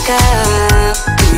yakap.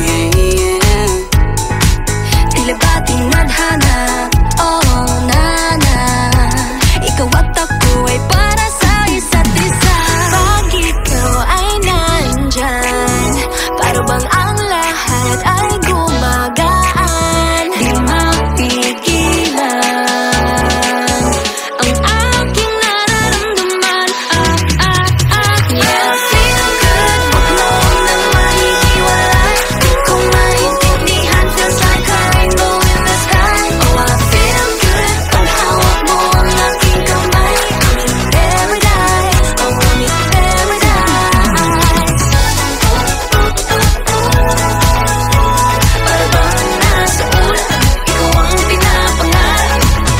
Tila ba tinadhana? Oh, nana, ikaw at ako ay para sa isa't isa. Pag ikaw ay nandyan, para bang ang lahat ay gumagaan. Di mapigilan ang aking nararamdaman. Yeah, feel good, wag noon na mahihiwalay. Di ko maintindihan, feels like a rainbow in the sky. Oh, I feel good, pag hawak mo ang aking kamay. Aming paradise, oh, aming paradise. Para bang nasa ulan, ikaw ang pinapangarap.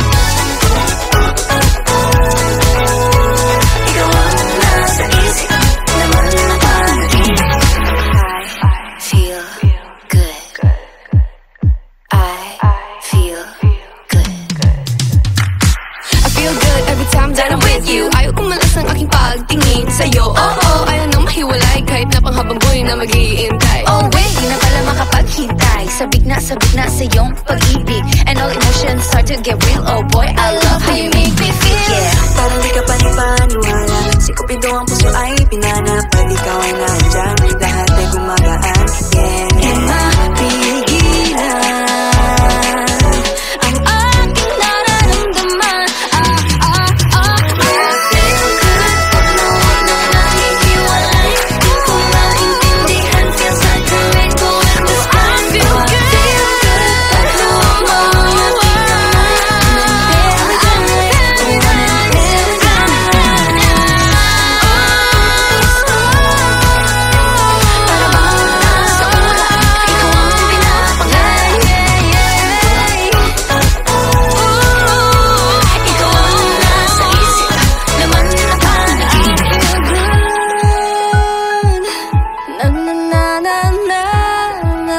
Ikaw ang nasa isip, laman ng panaginip. I feel good. I feel good. I feel good every time that I'm with you. Ayaw kumalas ang aking pagtingin sa'yo. Oh, ayaw nang mahiwalay kahit na panghabang buhay na mag-iintay. Oh wait, di na pala makapaghintay. Sabik na sa iyong pag-ibig, and all emotions start to get real. Oh boy, I love how you make me feel. Yeah, parang di ka panipaniwala. Si Cupido ang puso ay pinanap. Pag ikaw ay nandyan, lahat ay gumagaan. Yeah, di mapigilan ang aking nararamdaman. Yeah, feel good, pag noon na nahihiwalay. Di ko maintindihan, feels like a rainbow in the sky. Feel good, pag hawak mo ang aking kamay. Aming paradise, para bang nasa ulan, ikaw ang pinapangarap. Ikaw ang nasa isip, laman ng panaginip. Na na na na na na.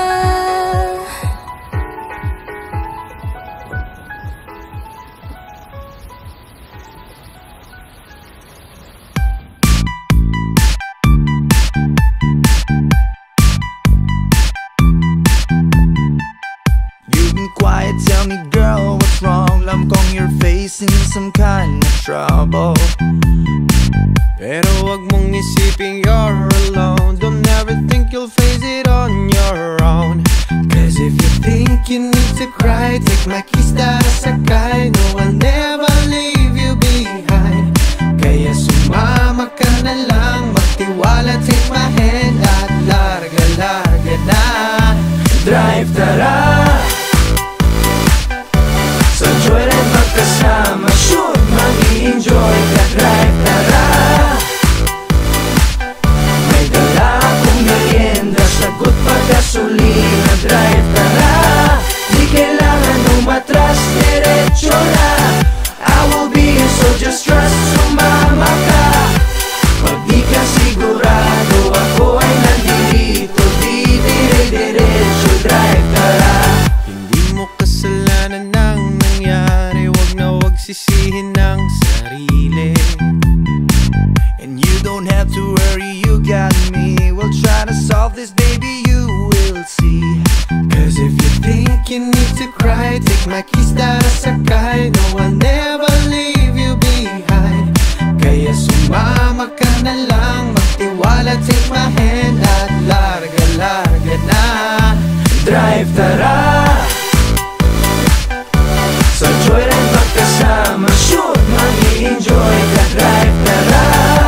You've been quiet, tell me girl, what's wrong? Alam kong you're facing some kind of trouble, pero wag mong isipin you're alone. Don't ever think you'll face it on your own. Cause if you think you need to cry, take my keys, tara sakay. No, I'll never leave you behind. Kaya sumama ka na lang, magtiwala, take my hand at larga, larga na. Drive, tara sa joyride magkasama, shoot, mag-i-enjoy ka. Drive, tara, may dala akong merienda, sagot pa gasolina. Drive, tara, di kailangan umatras, diretso na. I will be here, so just trust, sumama ka. Pag di ka sigurado, ako ay nandito, di dire-diretso. Drive, tara, hindi mo kasalanan ng nangyari, wag na wag sisihin ng sarili. And you don't have to worry, you got me. We'll try to solve this, baby, you will see. Cause if you think you need to cry, take my keys, tara sakay. No, I'll never leave you behind. Kaya sumama ka na lang, magtiwala, take my hand at larga, larga na. Drive, tara sa joyride magkasama, shoot, mag-i-enjoy ka. Drive, tara,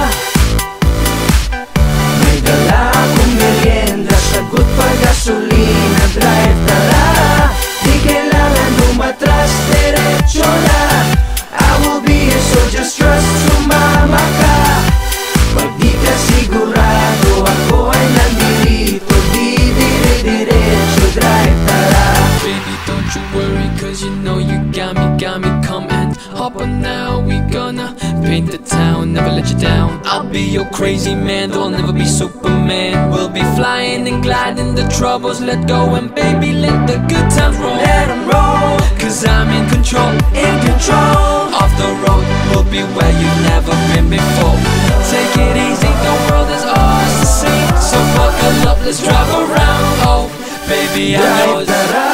may dala akong merienda, sagot pa gasolina. Drive, tara, di kailangan umatras, diretso na. I will be here, so just trust, sumama ka. Pag di ka sigurado, ako ay nandito, di dire-diretso. Drive, tara. Baby, don't you worry, cause you know you got me coming. Hop on now, we gonna paint the town, never let you down. I'll be your crazy man, though I'll never be Superman. We'll be flying and gliding, the troubles let go. And baby, let the good times roll. Let 'em roll, Cause I'm in control in control. of the road. We'll be where you've never been before. Take it easy, the world is ours to see. So buckle up. baby, I'm yours.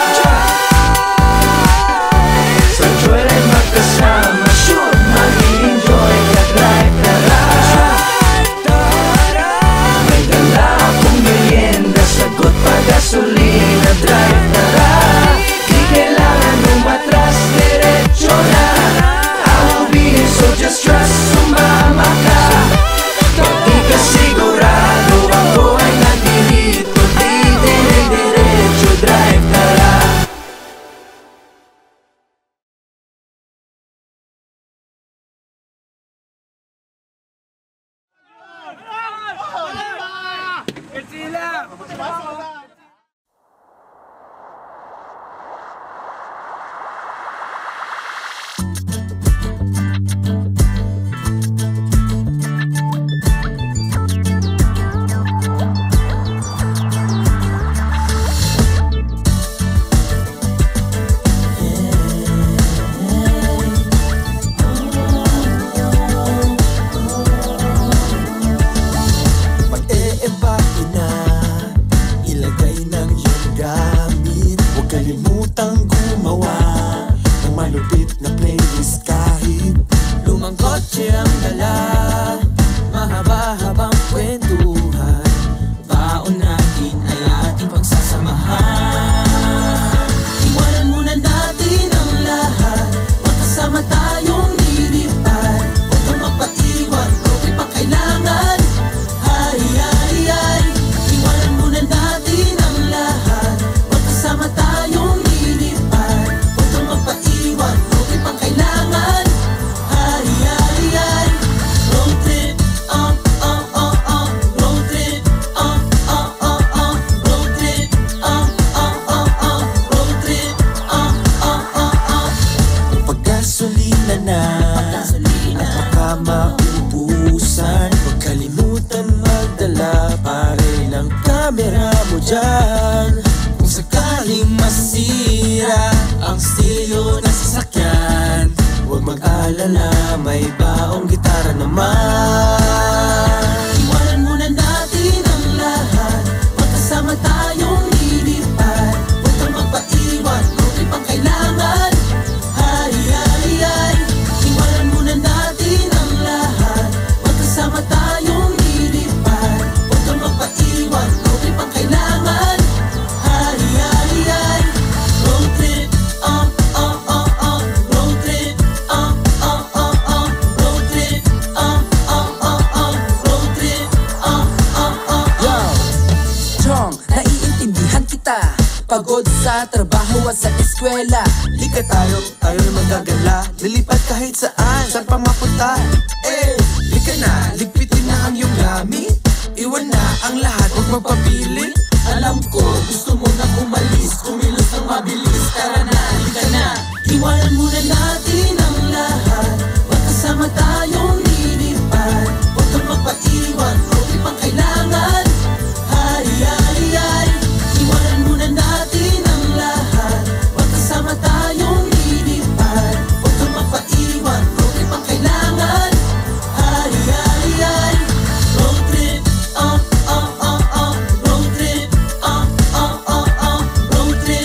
Sa joyride magkasama, sure mag-i-enjoy ka. Drive, tara. May dala akong merienda, sagot pa gasolina. Drive, tara. Di kailangan umatras, diretso na. I will be here, so just trust, sumama ka. Pag di ka sigurado, ako ay nandito. Di dire-diretso, drive, tara. Mag-e-ebake na, ilagay ng iyong gamit. Huwag kalimutang gumawa ng malupit na playlist kahit lumang kotse ang dala. Mahaba-habang kwentuhan, baon natin ay ating pagsasamahan. Iwanan muna natin ang lahat, magkasama tayong lilipad. Huwag kang magpaiwan, okay pa kailangan. Iwanan muna natin ang lahat, magkasama tayong lilipad. Huwag kang magpaiwan, okay pang kailangan. Road trip, road trip, road trip, road trip, paggasolina na at baka maubusan. Huwag kalimutan magdala pare ng camera mo dyan. Kung sakaling masira ang stereo ng sasakyan, huwag mag-alala, may baong gitara naman. Iwanan muna natin ang lahat, magkasama tayong lilipad. Huwag kang magpaiwan, okay pang kailangan. Iwanan muna natin ang lahat, magkasama tayong lilipad. Huwag kang magpaiwan, okay pang kailangan. Road trip, road trip, road trip, road trip, Yo, Chong, naiintindihan kita. Pagod sa trabaho at sa eskwela, lika tayo na magagala. Lilipad kahit saan pa mapunta. Lika na, ligpitin na ang iyong gamit. Iwan na ang lahat, huwag magpapili. Alam ko, gusto mo na umalis, kumilos ng mabilis. Tara na, lika na. Iwanan muna natin ang lahat, magkasama tayong lilipad. Huwag kang magpaiwan, okay pang kailangan. Iwanan muna natin ang lahat, magkasama tayong lilipad. Huwag kang magpaiwan, okay pang kailangan. Road trip, road trip, road trip,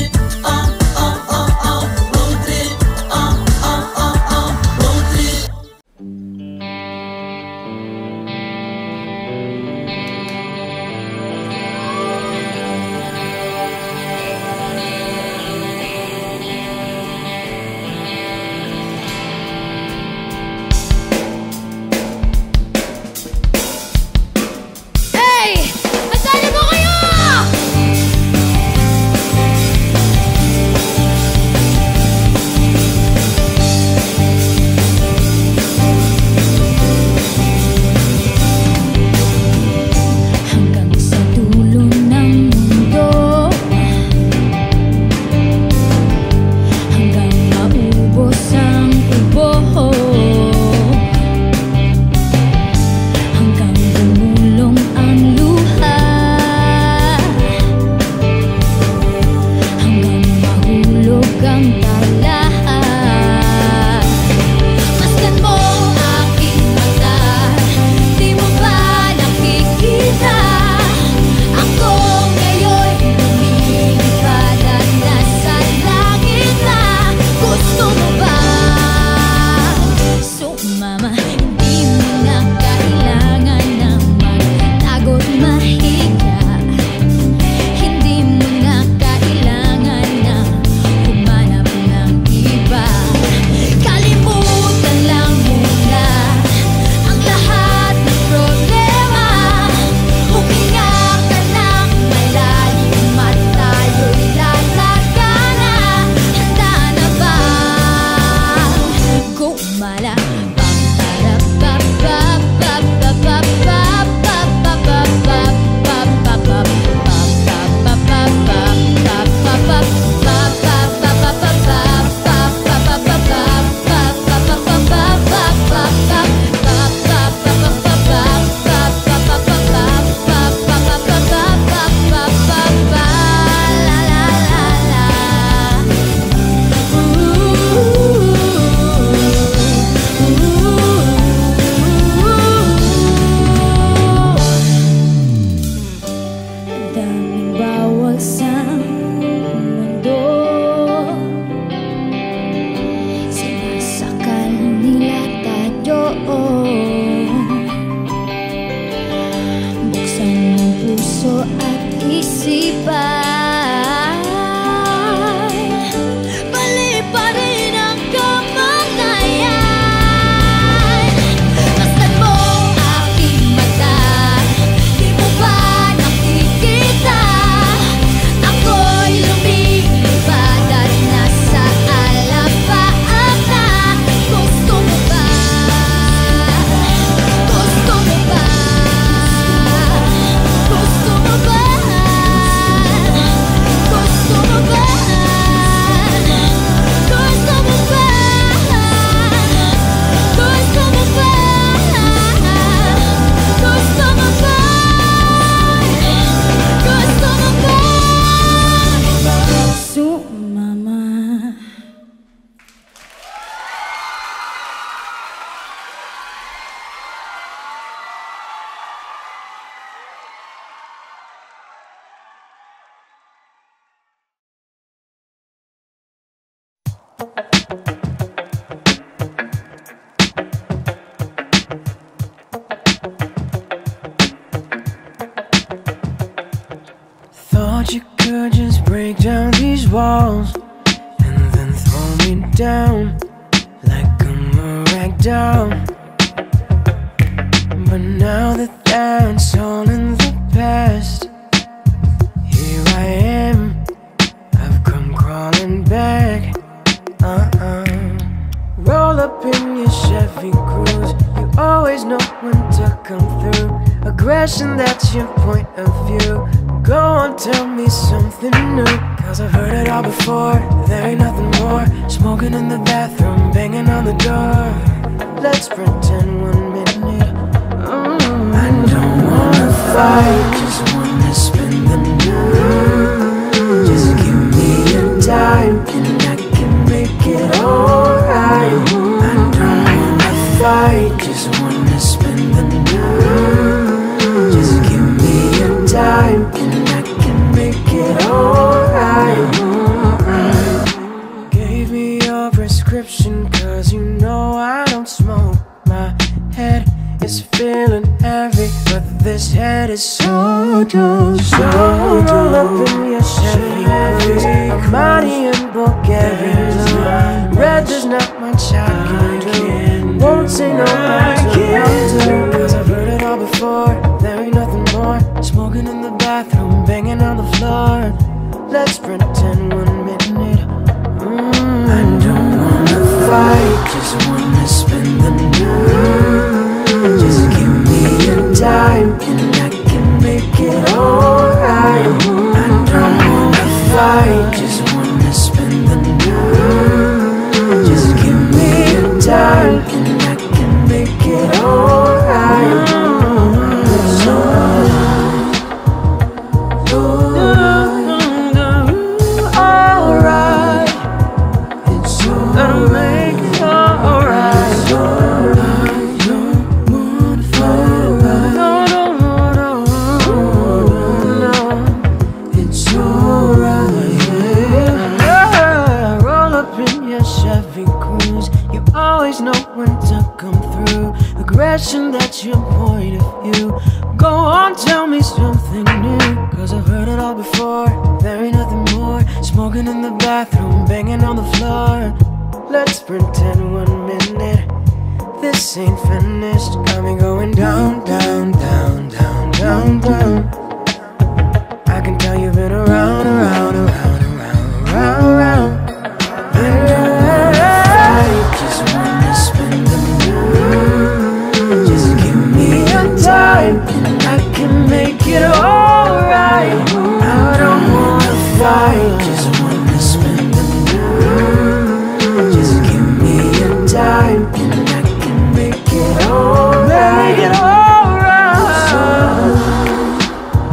isipan. Mali pa rin ang kamalayan. Masdan mo aking mata, di mo ba nakikita? Ako'y lumilipad at nasa alapaap na. Gusto mo ba? Gusto mo ba? Gusto mo ba? Gusto mo ba? Gusto mo ba? Gusto mo ba? Gusto mo ba? Gusto mo ba? Sumama. Thought you could just break down these walls and then throw me down like I'm a rag doll. But now that that's all in the past, here I am, I've come crawling back. Roll up in your Chevy Cruze, you always know when to come through. Aggression, that's your point of view. Go on, tell me something new, cause I've heard it all before. There ain't nothing more. Smoking in the bathroom, banging on the door. Let's pretend 1 minute. I don't wanna fight, just wanna spend the night. Just give me a dime and I can make it alright. I don't wanna fight, just wanna spend the night. Just give me a dime and I can make it alright. Gave me your prescription cause you know I don't smoke. My head is feeling heavy, but this head is so dope. So roll up in your Chevy Cruze, Armani and Bulgarian. Red, there's not much I can do. Won't say no until cause I've heard it all before. There ain't nothing more. Smoking in the bathroom, banging on the floor. Let's pretend 1 minute. I don't wanna fight, just wanna spend the night. Just give me a dime and I can make it alright. I don't wanna fight, just wanna spend the night. Just give me a dime and I can make it alright. It's alright. Alright. It's alright. I'll make it alright. It's alright. Don't wanna fight. No. It's alright. Yeah. Roll up in your Chevy Cruze, you always know when to come through. Aggression, that's your point of view. Go on, tell me something new, cause I've heard it all before. There ain't nothing more. Smoking in the bathroom, banging on the floor. Let's pretend 1 minute. This ain't finished. Got me going down, down, down, down, down, down. I can tell you've been around, around, around, around, around, around. I just wanna spend the night. Just give me a dime and I can make it alright. I don't wanna fight, just wanna spend the night. Just give me a dime and I can make it alright. Make it alright.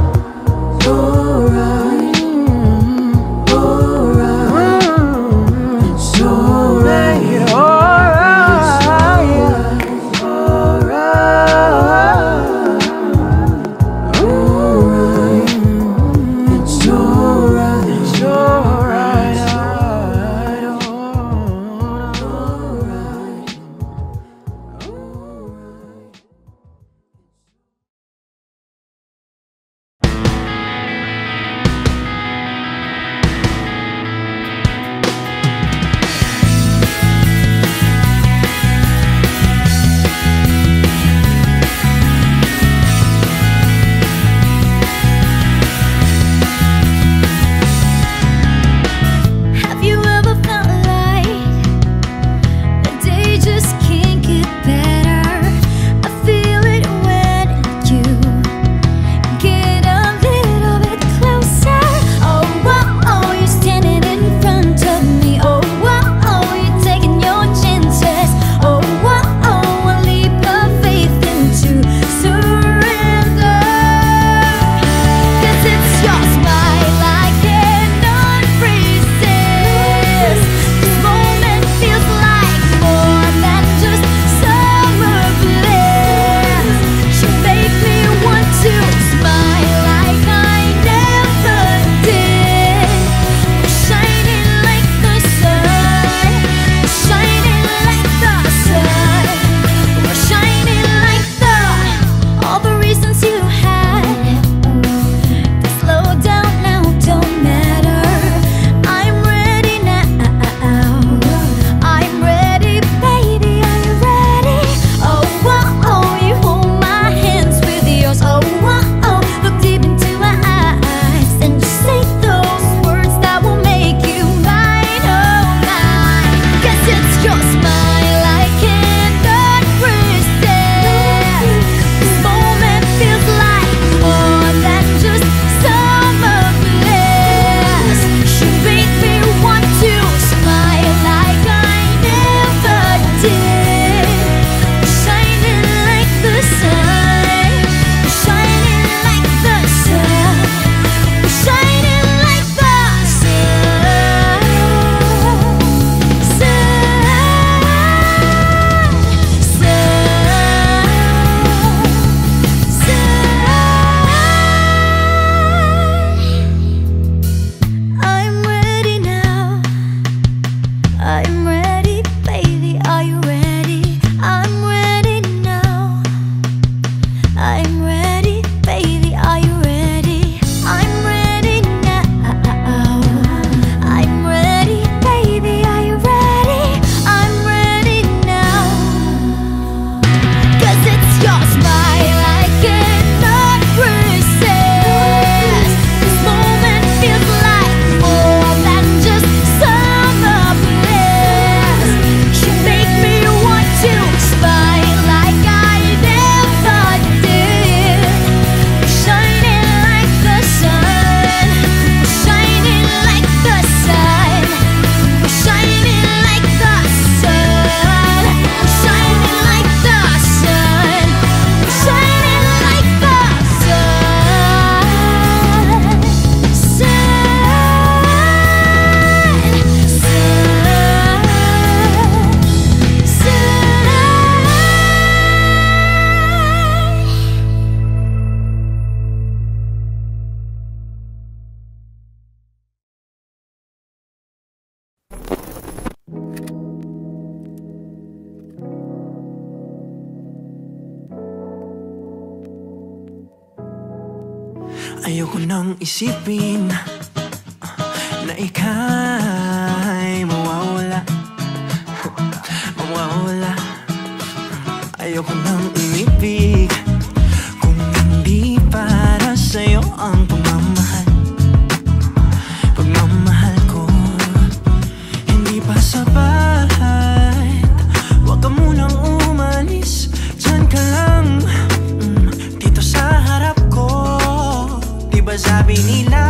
Ayoko nang isipin na ika'y mawawala. Mawawala. Ayoko nang umibig kung hindi para sa'yo ang pagmamahal. Pagmamahal ko hindi pa sapat. Huwag ka munang umalis, dyan ka lang, dito sa harap ko. Diba sabi nila,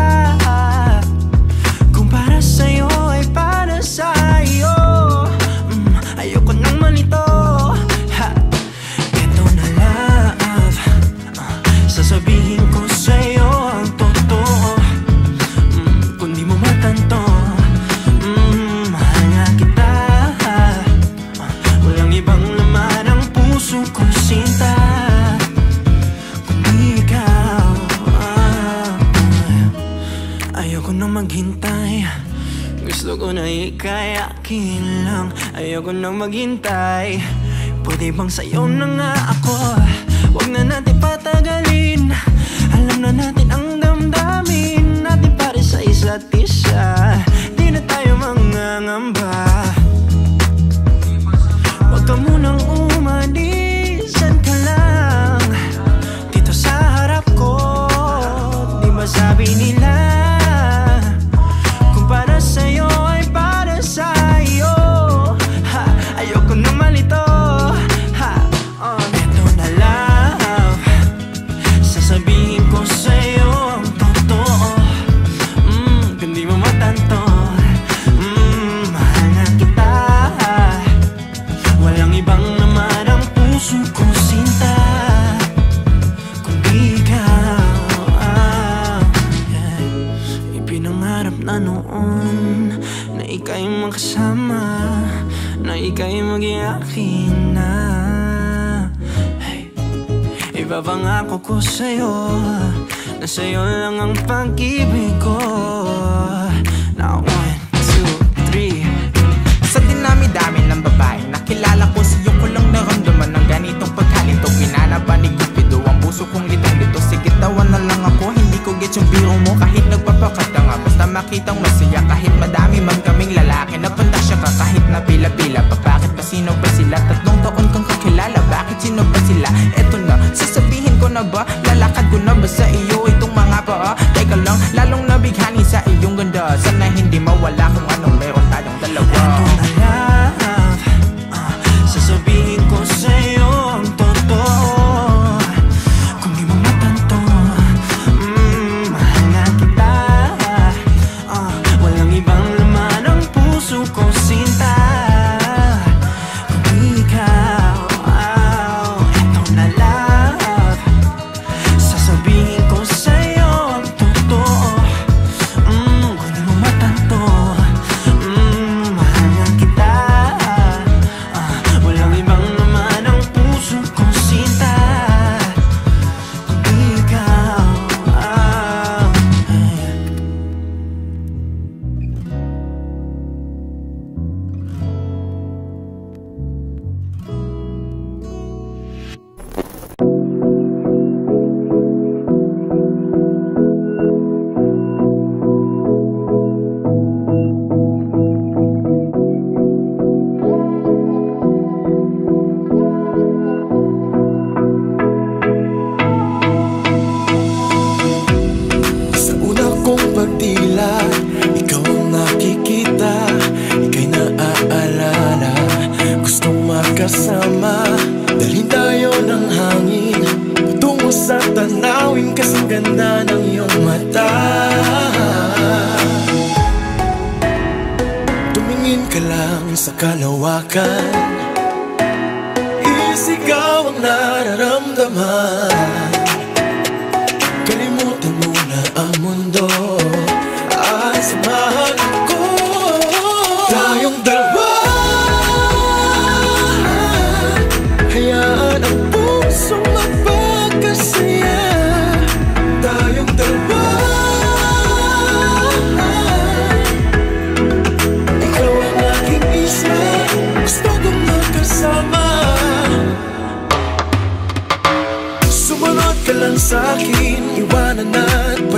kung para sa'yo ay para sa'yo. Ayoko nang malito. Eto na love, sasabihin ko sa'yo ang totoo. Kung di mo matanto, mahal nga kita. Walang ibang laman ang puso ko, sinta, kundi ikaw. Ayoko nang maghintay, gusto ko na ika'y akin lang. Ayoko nang maghintay, pwede bang sa'yo na nga ako? Huwag na natin patagalin, alam na natin ang damdamin natin para sa isa't isa. Di na tayo mangangamba. Huwag ka munang umalis, dyan ka lang, dito sa harap ko. Di ba sabi nila, kung para sa'yo ay para sa'yo. Ayoko na malito. Eto na love, sasabihin ko sa'yo ang totoo. Kung di mo matanto, mahal na kita. Walang ibang naman ang puso ko, sinta, kundi ikaw. Ipinangarap na noon na ika'y makasama, na ika'y maging akin na. Ipapangako ko sa'yo na sa'yo lang ang pag-ibig ko. Now 1, 2, 3. Sa dinami-dami ng babae nakilala ko, sa'yo ko lang naramdaman ng ganitong paghalintog. Pinanaban ni Cupido ang puso kong litong dito. Sige, tawa na lang ako, hindi ko get yung biro mo. Kahit nagpapakatanga, basta makitang masaya. Kahit madami man kaming lalaki, napandasya ka kahit na pila-pila pa. Bakit ba, sino ba sila? 3 taon kang kakilala, bakit sino ba sila? Eto na, sasabihin ko na ba? Lalakad ko na ba sa iyo itong mga paa? Teka lang, lalong nabighani sa iyong ganda. Sana hindi mawala kung anong meron tayong dalawa. Eto na love, sasabihin ko sa'yo ang totoo. Kung di mo matanto, mahal nga kita. Walang ibang laman ang puso ko, sinta, kundi ikaw. Eto na love, sasabihin ko sa'yo ang totoo. Kung di mo matanto, mahal nga kita. Walang ibang naman ang puso ko, sinta, kundi ikaw. Sa una kong pagtila, ikaw ang nakikita, ika'y naaalala. Gusto makasama, dalhin tayo ng hangin patungo sa tanawin, kasing ganda ng iyong mata. Tumingin ka lang sa kalawakan, isigaw ang nararamdaman. Kalimutan mo na ang mundo at samahan ko. Tayong dalawa, hayaan ang puso magpagkasaya. Tayong dalawa, ikaw ang aking isa, gusto kong magkasama. Sumunod ka lang sa'kin, iwanan na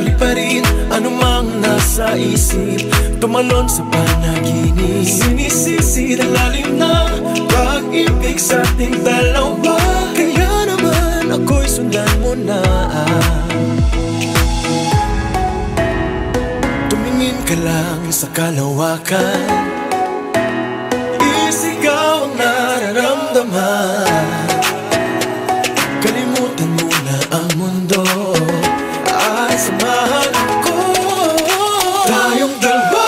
sa isip, tumalon sa panaginip. Sinisisi ng lalim ng pag-ibig sa ating dalawa. Kaya naman ako'y sundan mo na. Tumingin ka lang sa kalawakan, isigaw ang nararamdaman. Kalimutan mo na ang mundo at samahan ko. Tayong dalawa,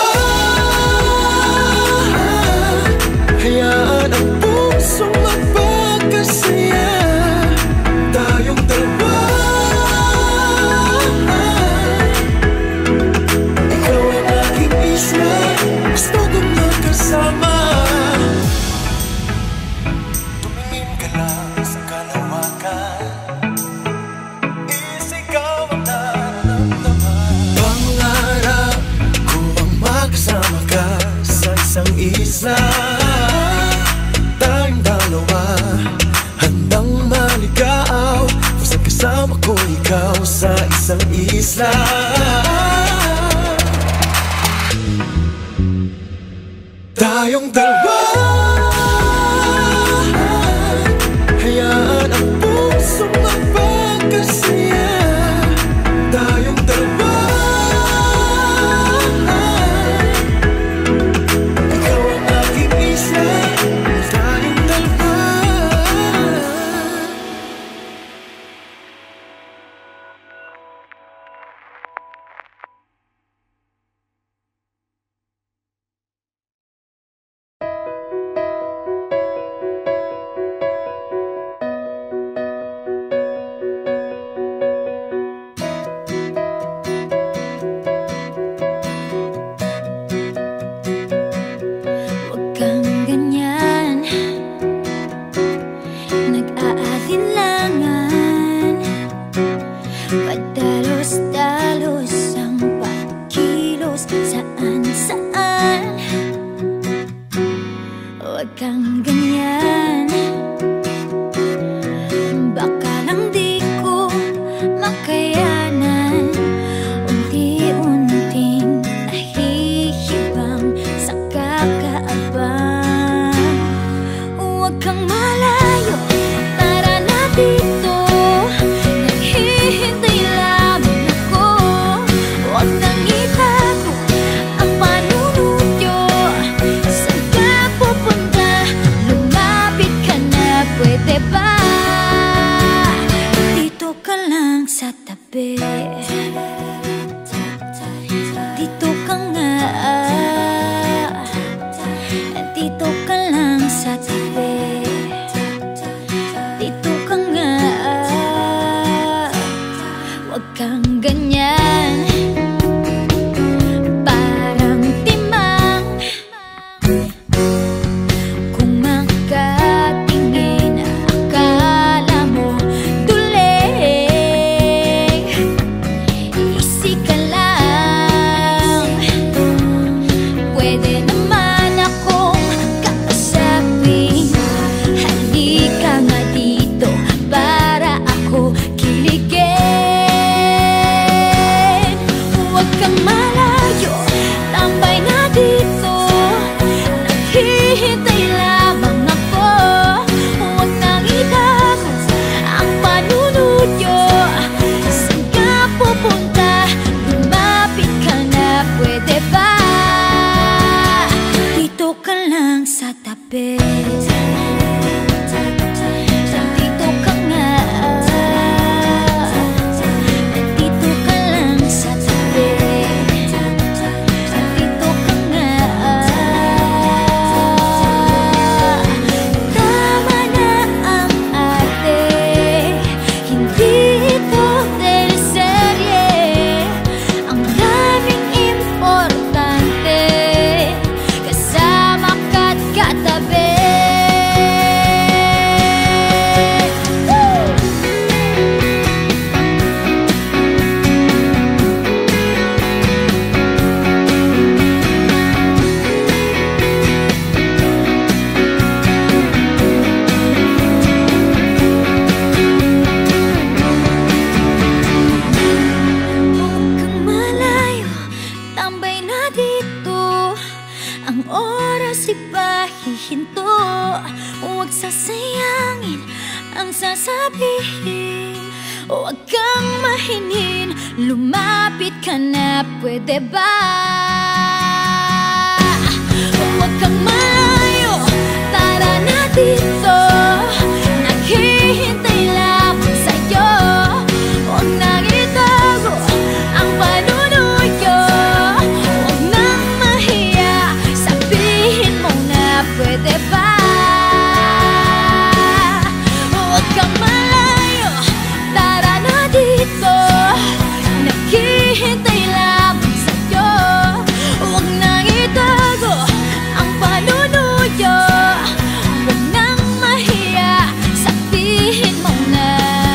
hayaan ang pusong magpagkasaya. Tayong dalawa, ikaw ang aking isla, gusto kong magkasama. Tumingin ka lang sa kalawakan, isigaw ang nararamdaman. Pangarap ko ang makasama ka sa isang isla. Tayong dalawa, handang maligaw, basta kasama ko ikaw sa isang isla. Tayong dalawa, hayaan ang pusong magpagkasaya. Tayong dalawa, ikaw ang aking isla. Tayong dalawa. sasayangin ang sasabihin. Huwag kang mahinin, lumapit ka na, pwede ba? Huwag kang malayo, tara na dito. Naghihintay lamang sa'yo. Huwag nang itago ang panunuyo. Huwag nang mahiya, sabihin mo na, pwede ba? Huwag kang malayo, tara na dito. Naghihintay lamang sa'yo. Huwag nang itago ang panunuyo. Huwag nang mahiya, sabihin mo na.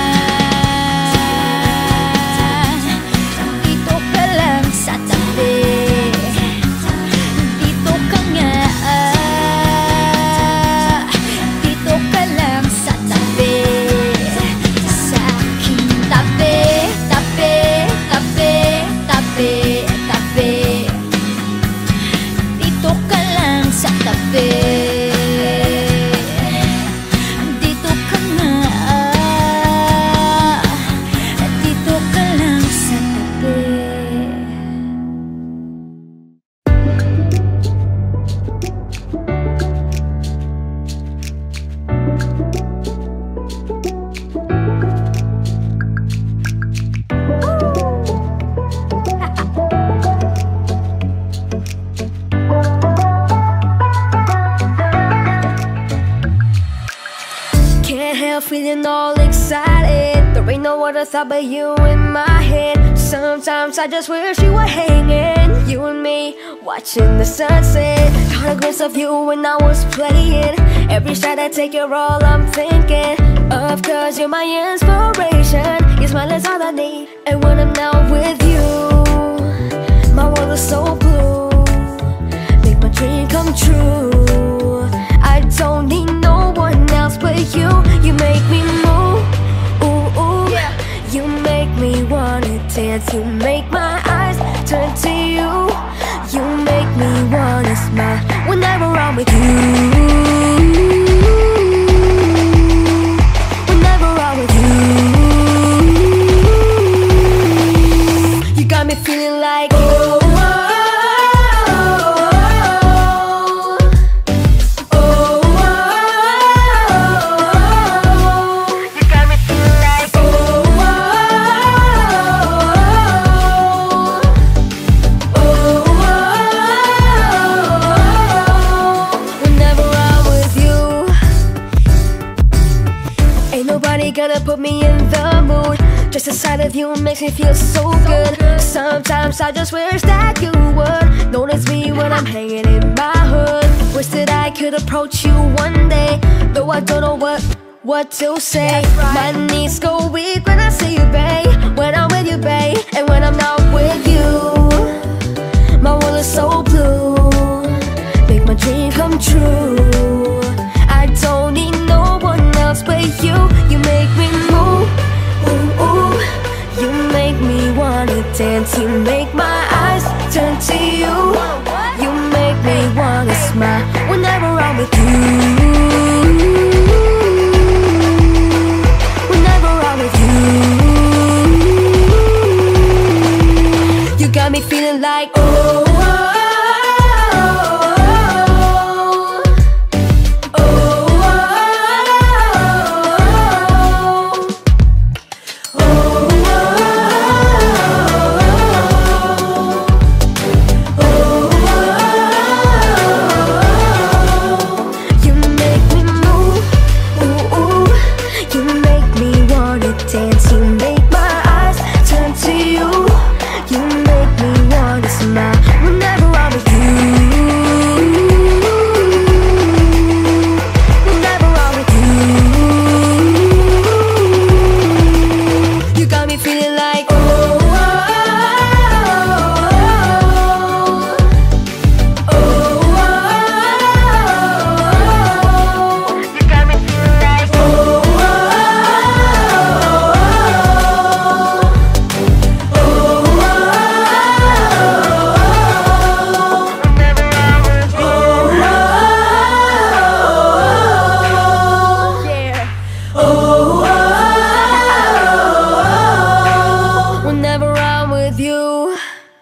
Dito ka lang sa tabi. Dito ka nga. Dito ka lang sa tabi. Sa aking tabi, tabi, tabi, tabi, tabi. Dito ka lang sa tabi. Dito ka nga. Dito ka lang sa tabi. Can't help feeling all excited. There ain't no other thought but you in my head. Sometimes I just wish you were hanging, you and me, watching the sunset. Caught a glimpse of you when I was playing. Every shot I take, you're all I'm thinking of. Cause you're my inspiration. Your smile is all I need. And when I'm not with you, my world is so blue. Make my dream come true. I don't need no one else but you. You make me move, ooh, ooh. You make me wanna dance. You make my eyes turn to you. You make me wanna smile whenever I'm with you. Whenever I'm with you. You got me feeling like oh, oh, oh, oh, oh. You got me feeling like oh, oh, oh, oh. Whenever I'm with you, ain't nobody gonna put me in the mood. Just the sight of you makes me feel so good. Sometimes I just wish that you would notice me when I'm hanging in my hood. Wish that I could approach you one day, though I don't know what to say. My knees go weak when I see you, babe. When I'm with you, babe, and when I'm not with you, my world is so blue. Make my dream come true. I don't need no one else but you. You make me move, ooh, ooh. You make me wanna dance. You make my eyes turn to you. You make me wanna smile whenever I'm with you. Whenever I'm with you. You got me feeling like oh, oh, oh, oh, oh, oh, oh, oh. You make me move, ooh, ooh. You make me wanna dance. You make my eyes turn to you. You make me wanna smile you.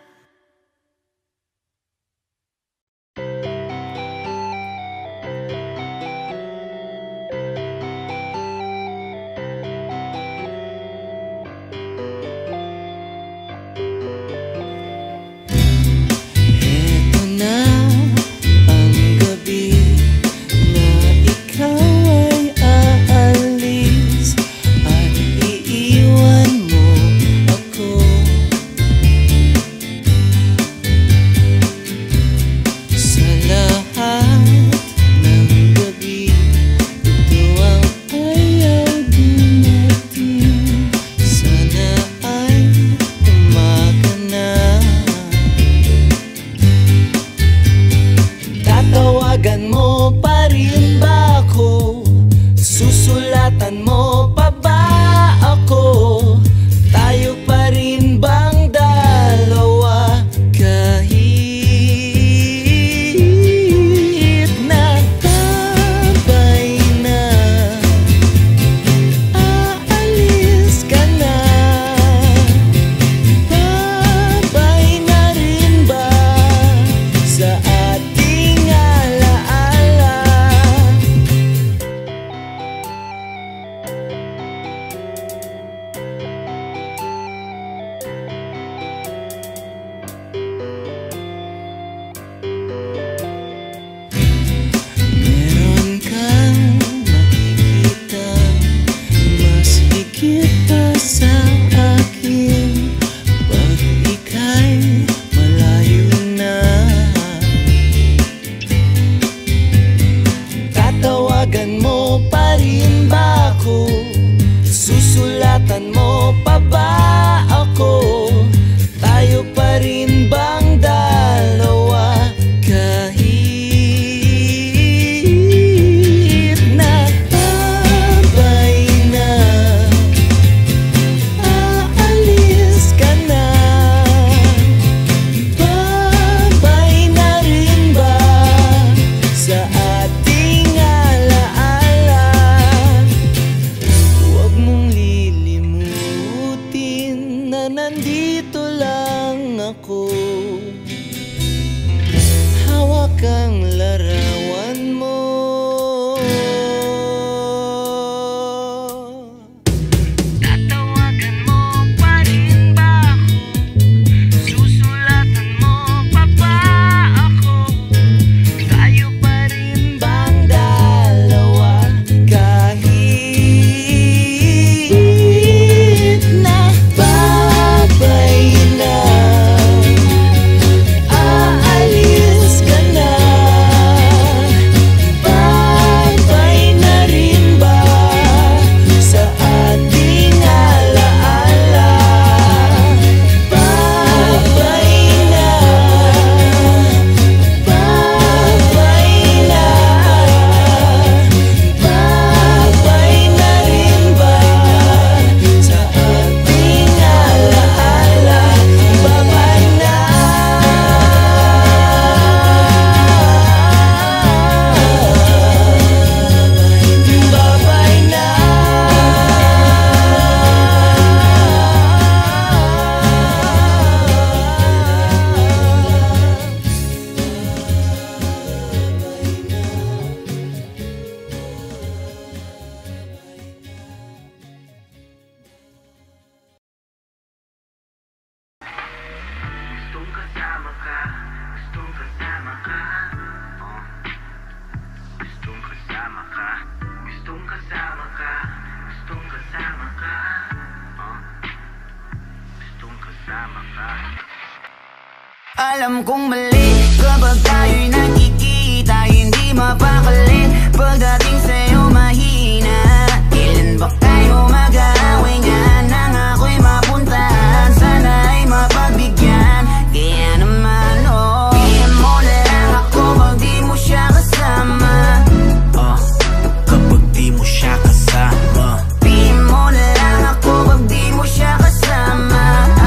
Alam kong mali kapag tayo'y nakikita, hindi mapakali. Pagdating sa'yo mahina, kailan ba tayo mag-aaway nga? Nang ako'y mapuntahan, sana ay mapagbigyan. Kaya naman PM mo na lang ako pag di mo siya kasama. Kapag di mo siya kasama, PM mo na lang ako pag di mo siya kasama.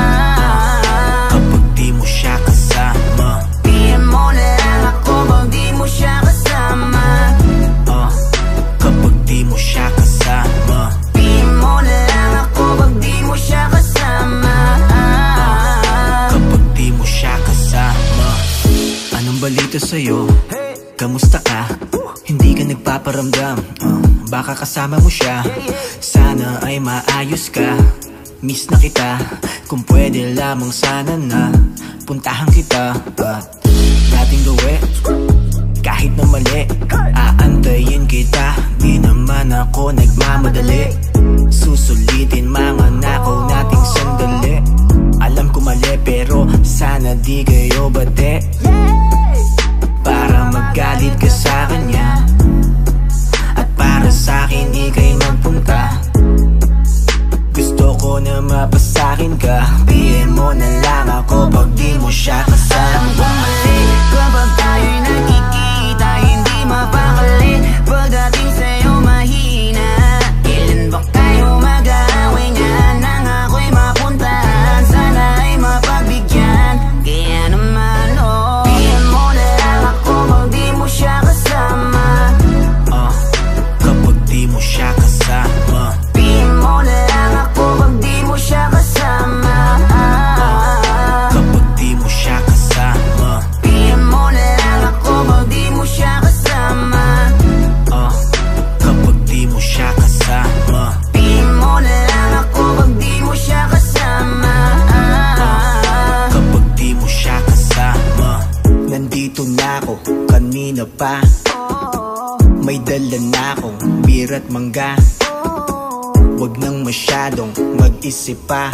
kapag di mo siya kasama, PM mo na lang ako pag di mo siya kasama. kapag di mo siya kasama, PM mo na lang dito sa'yo. Kamusta ka? Hindi ka nagpaparamdam, baka kasama mo siya. Sana ay maayos ka. Miss na kita, kung pwede lamang sana na puntahan kita. At dating gawi, kahit na mali, aantayin kita. Di naman ako nagmamadali, susulitin mga nakaw nating sandali. Alam ko mali pero sana di kayo bate, para magalit ka sa kanya at para sa'kin ika'y magpunta. Gusto ko na mapasakin ka, PM mo na lang ako pag di mo siya kasama. Bumali kapag tayo'y nagkikita, hindi mapakali pagdating sa'yo mahina. Kailan ba tayo mag-aaway nga nang ako'y mapuntahan? Sana ay mapagbigyan, kaya naman PM mo na lang ako pag di mo siya kasama. Kapag di mo siya kasama, PM mo na lang ako pag di mo siya kasama. kapag di mo siya kasama, PM mo na lang ako pag di mo siya kasama. kapag di mo siya kasama, PM mo na lang ako pag di mo siya kasama. kapag di mo siya kasama. Nandito na ako kanina pa, may dala na akong beer at mangga. Huwag nang masyadong mag-isip pa,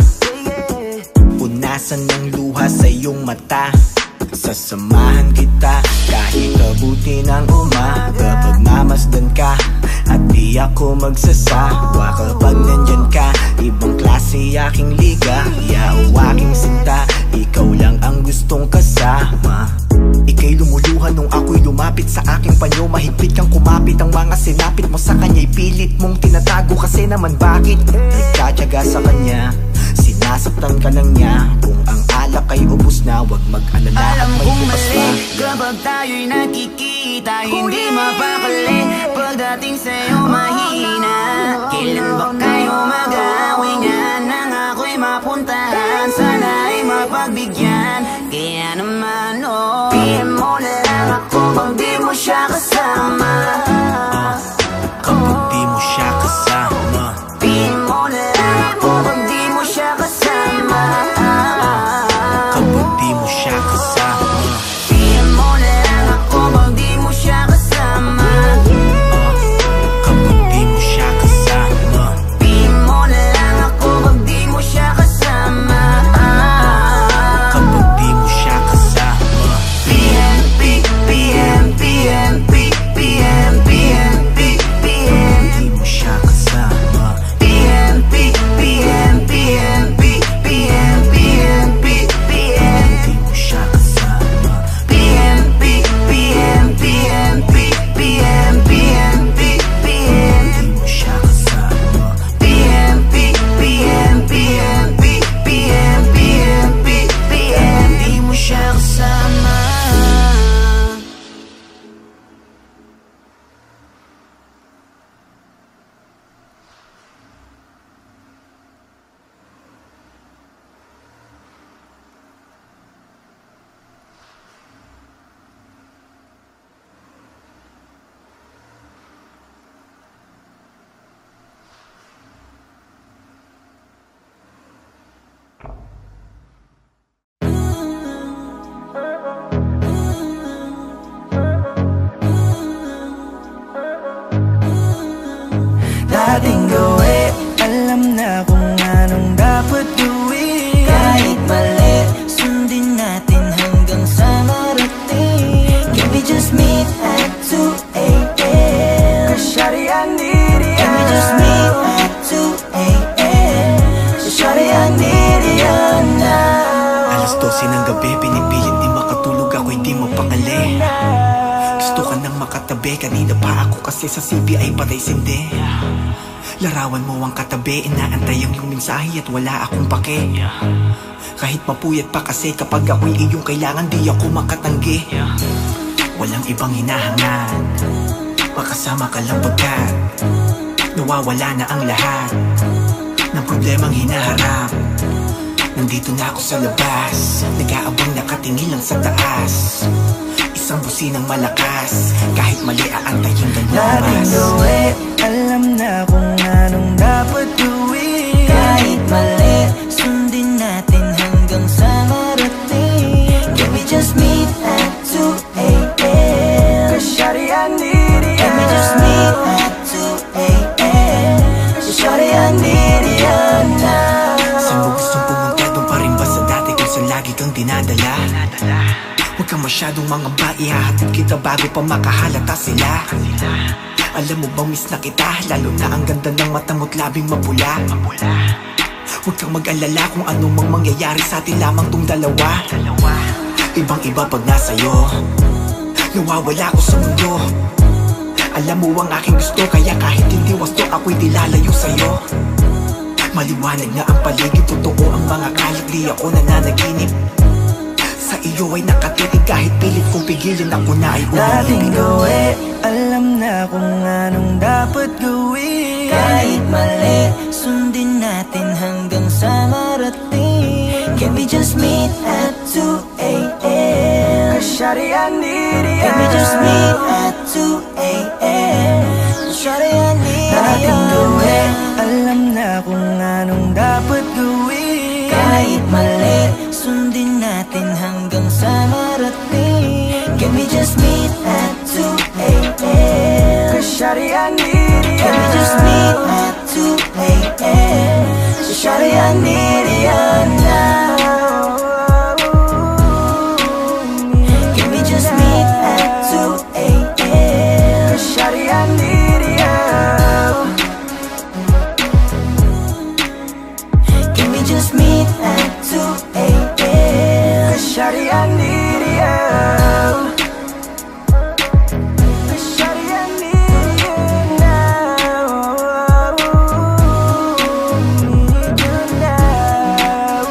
punasan ng luha sa iyong mata. Sasamahan kita kahit abuti ng umaga. Pagmamasdan ka at di ako magsasawa kapag nandyan ka. Ibang klase aking liga, yaw aking sinta. Ikaw lang ang gustong kasama. Ika'y lumuluhan nung ako'y lumapit sa aking panyo. Mahigpit kang kumapit, ang mga sinapit mo sa kanya'y pilit mong tinatago. Kasi naman bakit nagtsatsaga sa kanya, sinasaktan ka lang niya. Kung ang alak ay ubos na, wag mag-alala at Alam may kong bukas mali na. kapag tayo'y nakikita, hindi mapakali pagdating sa'yo mahina. Kailan ba kayo mag-aaway nga nang ako'y mapuntahan? Sana ay mapagbigyan, kaya naman PM mo na lang ako pag di mo siya kasama. Kapag di mo siya kasama, PM mo na lang ako pag di mo siya kasama. kapag di mo siya kasama, PM mo na lang ako pag di mo siya kasama. kapag di mo siya kasama, PM mo na lang ako pag di mo siya kasama. kapag di mo siya kasama, PNP, PNP, PNP, PNP, PNP, PNP, di mo siya kasama, PNP, PNP, PNP, PNP, PNP, di mo siya kasama, PNP, PNP, PNP, PNP, PNP, di mo siya kasama, PNP, PNP, PNP, PNP, PNP, di mo siya kasama. dating gawi, alam na kung anong dapat gawin. Kahit mali, sundin natin hanggang sa marating. Can we just meet at 2 a.m.? Shawty, I need ya. Can we just meet at 2 a.m.? Shawty, I need ya now. Alas 12 ng gabi, pinipilit di makatulog, ako'y di mapakali. Gusto ka nang makatabi, kanina pa ako kasi sa CBI patay sindi. Larawan mo ang katabi, inaantay ang iyong mensahe at wala akong pake. Kahit mapuyat pa kasi kapag ako'y iyong kailangan, di ako makatanggi. Walang ibang hinahangad, makasama ka lang pagkat nawawala na ang lahat ng problemang hinaharap. Nandito na ako sa labas, nag-aabang nakatingin lang sa taas. Isang susi ng malakas. Kahit mali aantayin ka natin gawin. Alam na kung anong dapat gawin. Kahit mali, sundin natin hanggang sa marating. Can we just meet at 2 a.m.? Shawty, I need ya. Can we just meet at 2 a.m.? Shawty, I need ya now. Saan mo gustong pumunta? Doon pa rin ba sa dati kung saan lagi kang dinadala? Huwag kang masyadong mangamba, ihahatid kita bago pa makahalata sila. Alam mo bang miss na kita? Lalo na ang ganda ng mata mo't labing mapula. Huwag kang mag-alala kung ano mang mangyayari sa atin lamang tong dalawa. Ibang iba pag nasa'yo, nawawala ko sa mundo. Alam mo ang aking gusto, kaya kahit hindi wasto ako'y di lalayo sa'yo. Maliwanag na ang paligid, totoo ang mga kalat, di ako nananaginip. Sa iyo ay nakatitig kahit pilit kong pigilin ako na ay dating gawin. Alam na kung anong dapat gawin. Kahit mali, sundin natin hanggang sa marating. Can we just meet at 2 a.m.? Shawty, I need ya. Can we just meet at 2 a.m.? Shawty, I need ya. Dating gawin. Alam na kung anong dapat gawin. Kahit mali, sundin natin hanggang sa marating. Can we just meet at 2 a.m.? Shawty, I need ya. Can we just meet at 2 a.m.? Shawty, I need ya now. Can we just meet at 2 a.m.? Shawty, I need ya. Can we just meet at 2 a.m.? Shawty, I need ya. Shawty, I need you now. Need you now.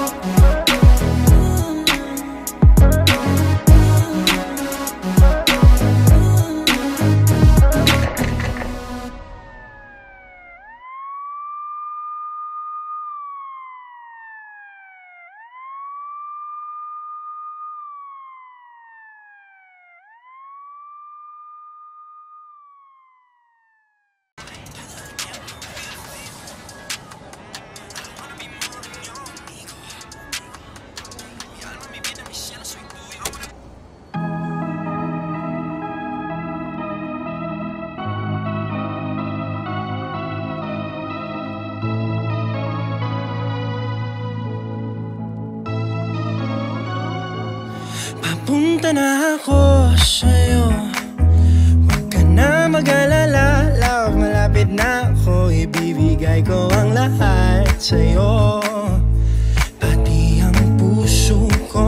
Papunta na ako sa'yo. Huwag ka na mag-alala, love, malapit na ako. Ibibigay ko ang lahat sa'yo, pati ang puso ko.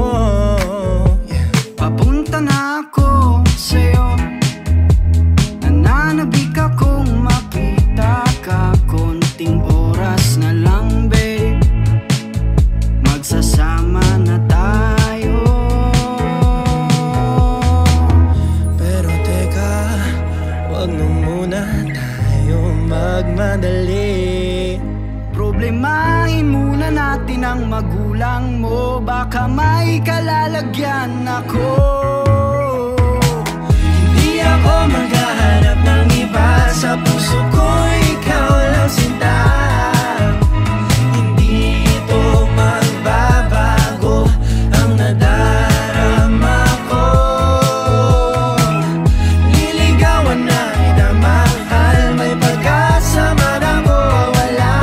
Papunta na ako sa'yo. Nananabik akong makita ka. Konting oras na lang, babe, magsasama na tayo. Pero teka, wag na muna tayo magmadali. Problemahin muna natin ang magulang mo. Baka may kalalagyan ako. Hindi ako maghahanap ng iba. Sa puso ko ikaw lang sinta. Hindi ito magbabago ang nadarama ko. Niligawan na kita, mahal. May pag-asa man ako wala.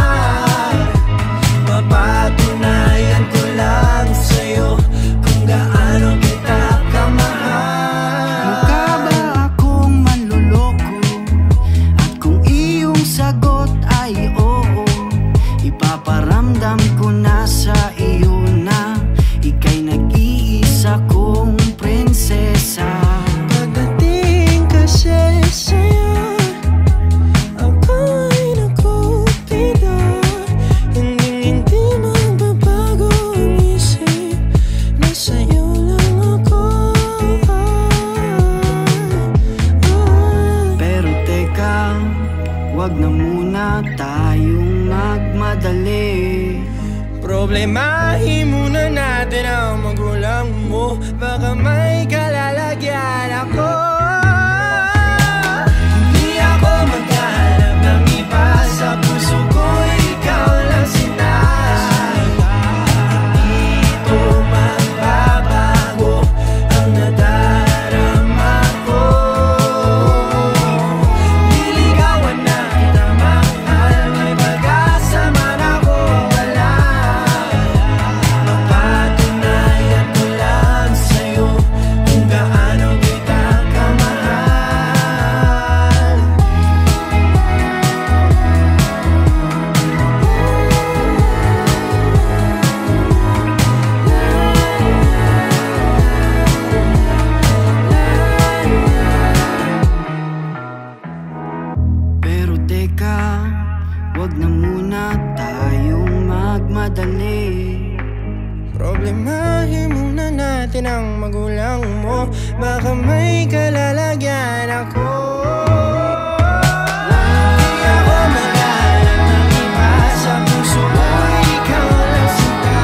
Mapatunayan ko lang sa'yo kung gaano kita kamahal. Mukha ba akong manloloko? At kung iyong sagot ay oo, ipaparamdam ko na sa iyo na ika'y nag-iisa kong prinsesa. Pagdating kasi sa'yo, ako'y nakupido. Hindi magbabago ang isip na sa'yo lang ako. Pero teka, wag na muna tayong magmadali. Problemahin muna natin ang magulang mo. Baka may kalalagyan ako. akin ang magulang mo. Baka may kalalagyan ako. Di ako magalang ng iba. Sa puso ko ikaw lang sinta.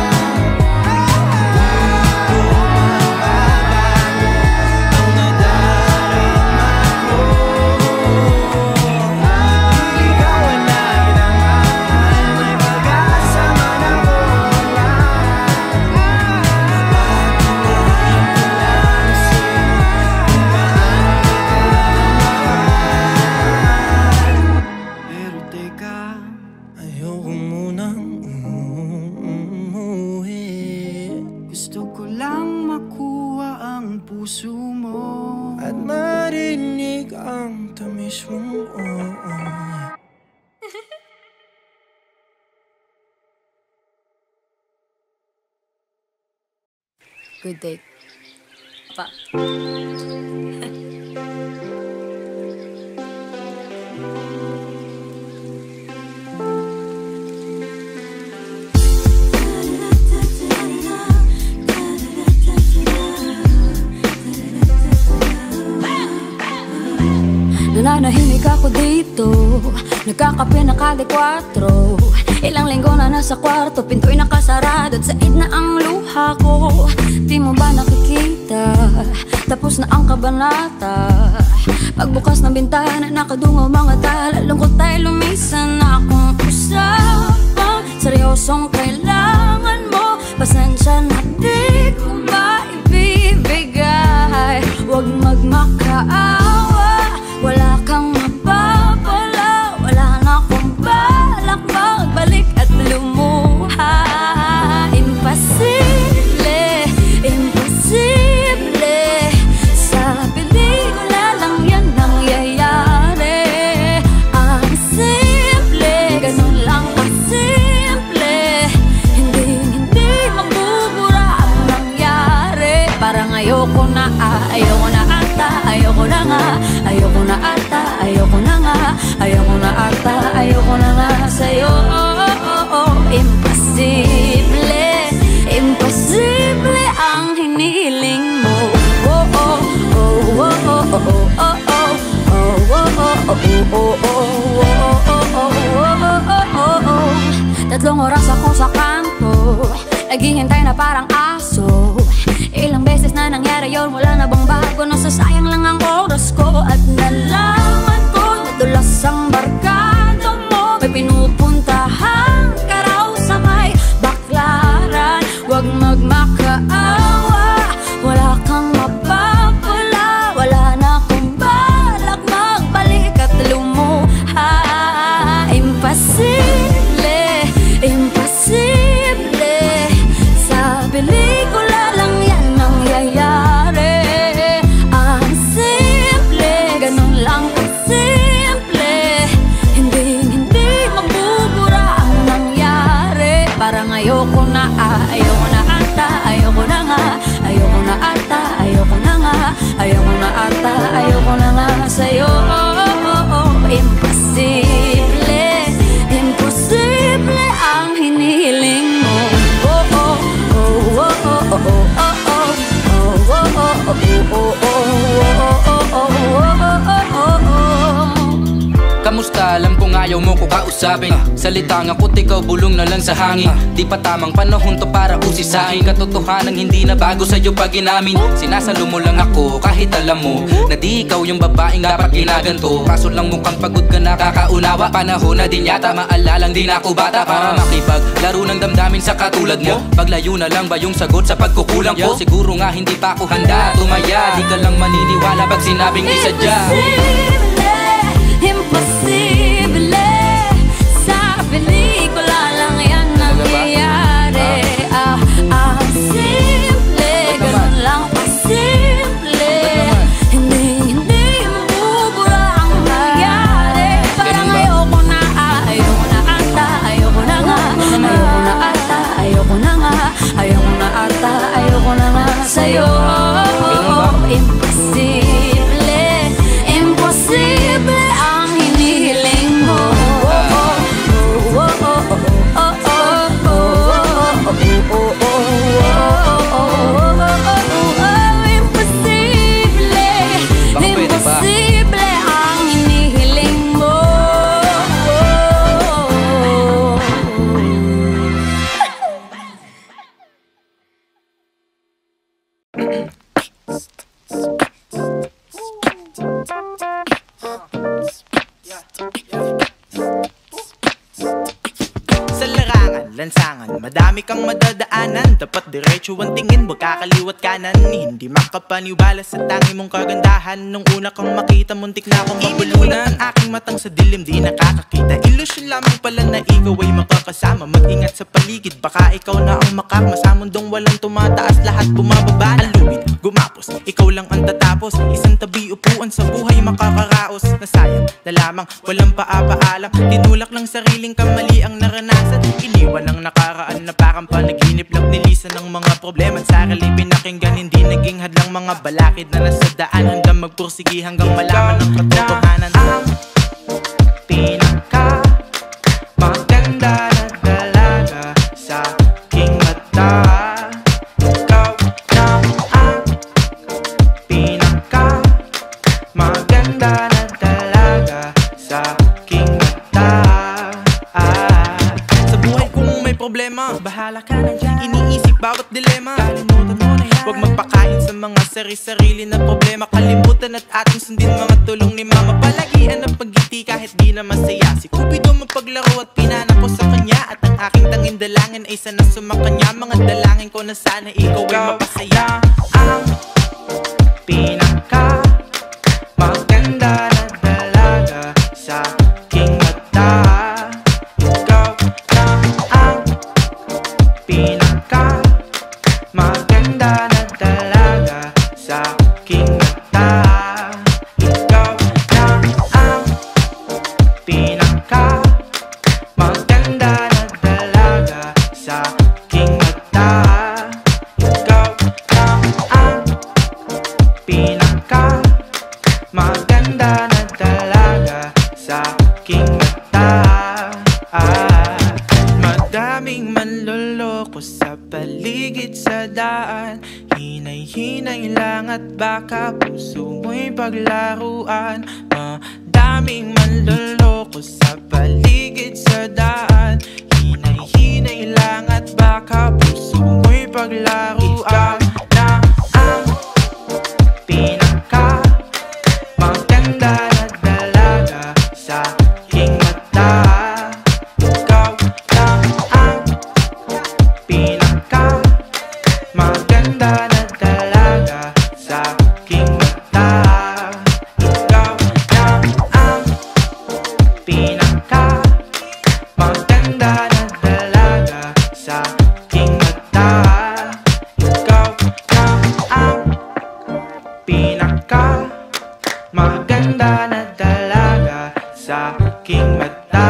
Di ko mababago ang nadarama ko. Iligawan na minamahal, may pag-asa man ako wala. Pero teka, ayoko munang umuwi. Gusto ko lang makuha ang puso mo at marinig ang tamis mong oo. Good day. Pa. Nananahimik ako dito, nagkakape na kada 4. Ilang linggo na nasa kwarto, pinto'y nakasarado at said na ang luha ko. Di mo ba nakikita, tapos na ang kabanata. Pagbukas ng bintana, nakadungaw mga tala. Lungkot ay lumisan na akong usapang seryosong kailangan mo. Pasensya na di ko maibibigay. Huwag magmakaawa, wala kang mapapala. Wala na akong balak magbalik at lumuha. Imposible, imposible. Sa pelikula lang yan nangyayari. Ang simple, ganun lang kasimple. Hindi magbubura ang nangyari. Parang ayoko na ata, ayoko na nga. Ayoko na ata, ayoko na nga. Ayoko na ata, ayoko na nga sa'yo. Imposible, imposible ang hiniling mo. Tatlong oras ako sa kanto, naghihintay na parang aso. Ilang beses na nangyari yun, wala na bang bago? Nasasayang lang ang oras ko. At nalaman ko, nadulas ang barkada mo. May pinupuntahan ka raw sa may baklaran. Huwag magmakaawa, wala kang mapapala. Wala na akong balak magbalik at lumuha. Imposible, imposible. Sa pelikula lang yan nangyayari. Ang simple, ganun lang kasimple. Hindi magbubura ang nangyari. Parang ayoko na ata, ayoko na nga. Ayoko na ata, ayoko na nga. Ayoko na ata, ayoko na nga sa'yo. Imposible, imposible ang hinihiling mo. Kamusta? Alam kong ayaw mo ko kausapin. Salitang ako't ikaw bulong na lang sa hangin. Di pa tamang panahon to para usisain. Katotohanan hindi na bago sa'yo pag inamin. Sinasalo mo lang ako kahit alam mo na di ikaw yung babaeng dapat ginaganto. Kaso lang mukhang pagod ka na kakaunawa. Panahon na din yata maalalang din ako bata para makipaglaro ng damdamin sa katulad mo. Paglayo na lang ba yung sagot sa pagkukulang ko? Siguro nga hindi pa ako handa tumaya. Di ka lang maniniwala pag sinabing di sadya. Imposible, sa pelikula lang yan nangyayari. Simple, ganun lang kasimple. Hindi mabubura ang nangyari. Parang ayoko na ata, ayoko na nga. Ayoko na ata, ayoko na nga. Ayoko na ata, ayoko na nga sa'yo. Imposible, imposible ang hinihiling mo. Sa larangan, lansangan, madami kang madadaanan. Dapat diretso ang tingin, wag kakaliwat kanan. Hindi makapaniwala sa tangi mong kagandahan. Nung una kang makita, muntik na akong mabulunan. Ang aking matang sa dilim, di nakakakita. Ilusyon lamang pala na ikaw ay makakasama. Mag-ingat sa paligid, baka ikaw na ang makakma. Sa mundong walang tumataas, lahat bumababa na. Aluwid, gumapos, ikaw lang ang tatapos. Isang tabi upuan sa buhay makakaraos. Nasayang na lamang, walang paapaalam. Tinulak lang sariling kamali ang naranasan. Iniwan ang nakaraan na parang panaginip lang nilisan ng mga problema. Sa sarili pinakinggan, hindi naging hadlang mga balakid na nasa daan. Hanggang magpursigi, hanggang malaman ang katotohanan. Ang pinaka maganda na dalaga sa aking mata. Ikaw lang ang pinaka maganda na dalaga sa aking mata. Sa buhay kung may problema, bahala ka na dyan. Iniisip bawat dilema, kalimutan mo na yan. Huwag magpakain sa mga sarili-sarili na problema. Kalimutan at ating sundin mga tulong ni mama. Palagian ng pagngiti kahit di na masaya. Si Cupido mapaglaro at pinana ko sa kanya. At ang aking tanging dalangin ay sana sumakanya. Mga dalangin ko na sana ikaw ay mapasaya. Ang pinaka maganda na dalaga sa aking mata. Ikaw lang ang pinaka maganda na dalaga sa aking mata. Ikaw lang ang pinaka maganda na dalaga sa aking mata. Ikaw lang ang pinaka maganda na dalaga sa aking mata. Madaming manloloko sa paligid sa daan. Hinay-hinay lang at baka puso mo'y paglaruan. Madaming manloloko sa paligid sa daan. Hinay-hinay lang at baka puso mo'y paglaruan. Ikaw lang ang pinaka maganda na dalaga sa aking mata. Ikaw lang ang pinaka maganda na dalaga sa aking mata. Ikaw lang ang pinaka maganda na dalaga sa aking mata. Ikaw lang ang pinaka maganda na dalaga sa aking mata.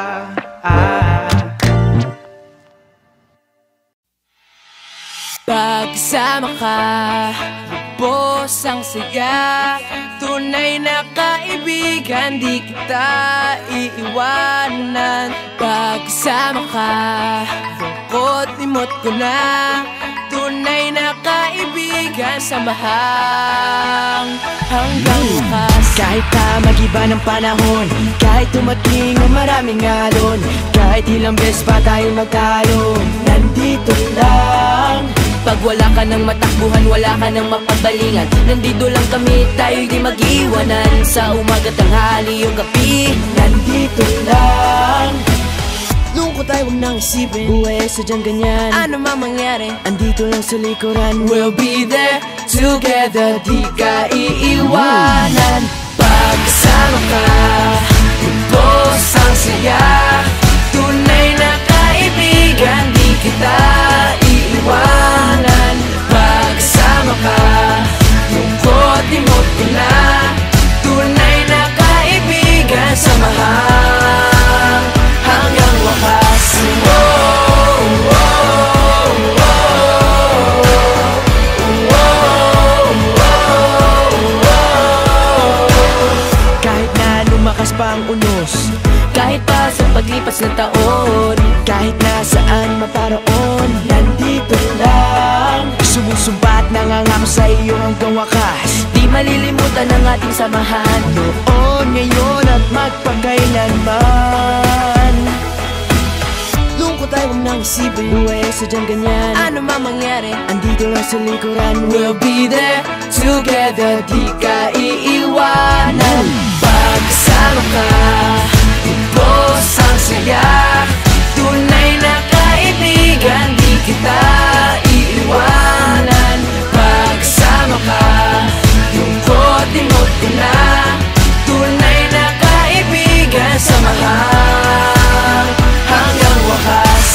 Pagsama ka, lubos ang saya. Tunay na kaibigan, di kita iiwanan. Pagsama ka, lungkot limot ko na. Tunay na kaibigan, samahang hanggang wakas. Kahit pa mag-iba ng panahon, kahit tumating ang maraming alon, kahit ilang beses pa tayo magtalo, nandito lang. Pag wala ka ng matakbuhan, wala ka ng mapagbalingan, nandito lang kami, tayo'y di mag-iwanan. Sa umaga, tanghali, yung gabi, nandito lang. lungkot ay huwag nang isipin, buhay sadyang ganyan, ano man mangyari, andito lang sa likuran. we'll be there together, di ka iiwanan. Pagsama ka, lubos ang saya. Tunay na kaibigan, di kita iiwanan. Pagsama ka, lungkot limot ko na. Tunay na kaibigan, samahang hanggang wakas. Kahit na lumakas pa ang unos, kahit pa sa paglipas ng taon, kahit nasaan maparoon, nandito lang. Sumusumpa at nangangako sa iyo hanggang wakas. di malilimutan ang ating samahan, noon, ngayon at magpakailanman. lungkot ay Huwag nang isipin, buhay ay sadyang ganyan. Ano man mangyari, andito lang sa likuran. We'll be there together, di ka iiwanan. Pagkasama ka, tubos ang saya. Tunay na kaibigan, di kita iiwanan. Pagkasama ka, lungkot imot ko na. Tunay na kaibigan, samahan hanggang wakas.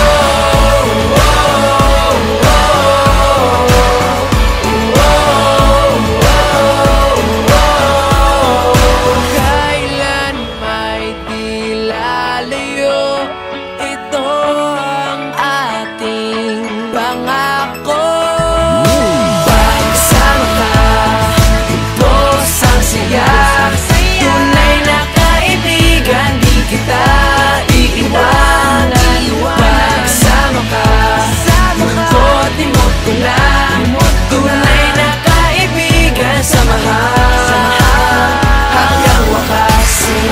Kailan may di lalayo, ito ang ating pangako. Pagkasama ka, tubos ang saya. Tunay na kaibigan, di kita iiwanan. Pagkasama ka, lungkot imot ko na. Tunay na kaibigan, samahan hanggang wakas.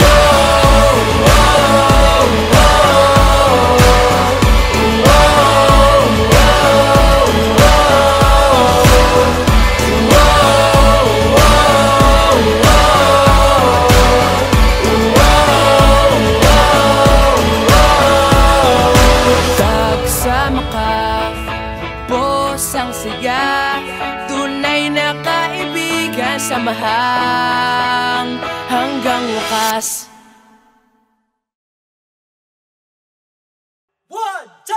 Kasama ka, bos ang saya. Tunay na kaibigan, samahan hanggang wakas. 1,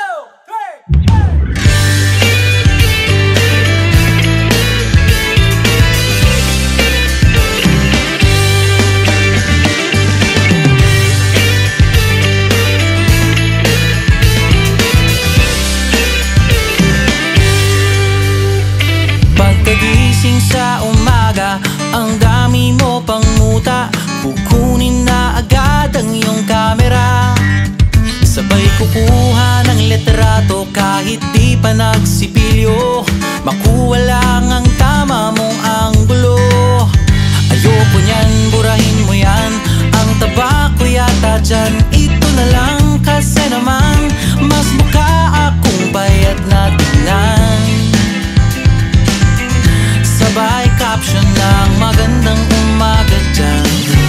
2, 3 Pagkagising sa umaga, ang dami mo pang muta. Kukunin na agad ang iyong kamera. Sabay kukuha ng litrato kahit di pa nagsipilyo. Makuha lang ang tama mong anggulo. Ayoko niyan, burahin mo yan. Ang taba ko yata dyan, ito na lang. Kasi naman, mas mukha akong bayad na tingnan. Sabay caption ng magandang umaga dyan.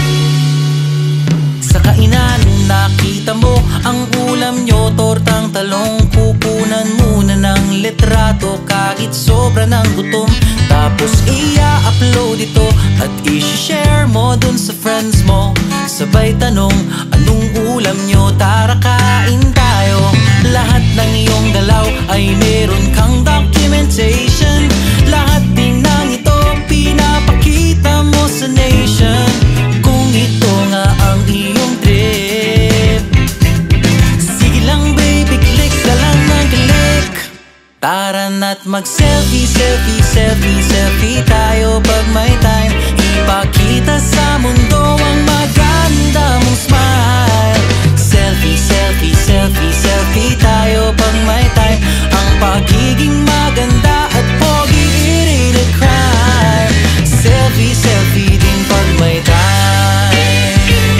Sa kainan nakita mo ang ulam nyo, tortang talong. Kukunan muna ng litrato kahit sobra ng gutom. Tapos i-upload ito at i-share mo dun sa friends mo. Sabay tanong, anong ulam nyo? Tara kain tayo. Lahat ng iyong galaw ay meron kang documentation. Lahat din ng ito pinapakita mo sa nation. Kung ito nga ang iyong trip, sige lang baby, click ka lang ng click. Tara na't mag-selfie, selfie, selfie, selfie tayo pag may time. Ipakita sa mundo ang maganda mong smile. Selfie, selfie, selfie, selfie tayo pag may time. Ang pagiging maganda at pogi, it ain't a crime. Selfie, selfie din pag may time.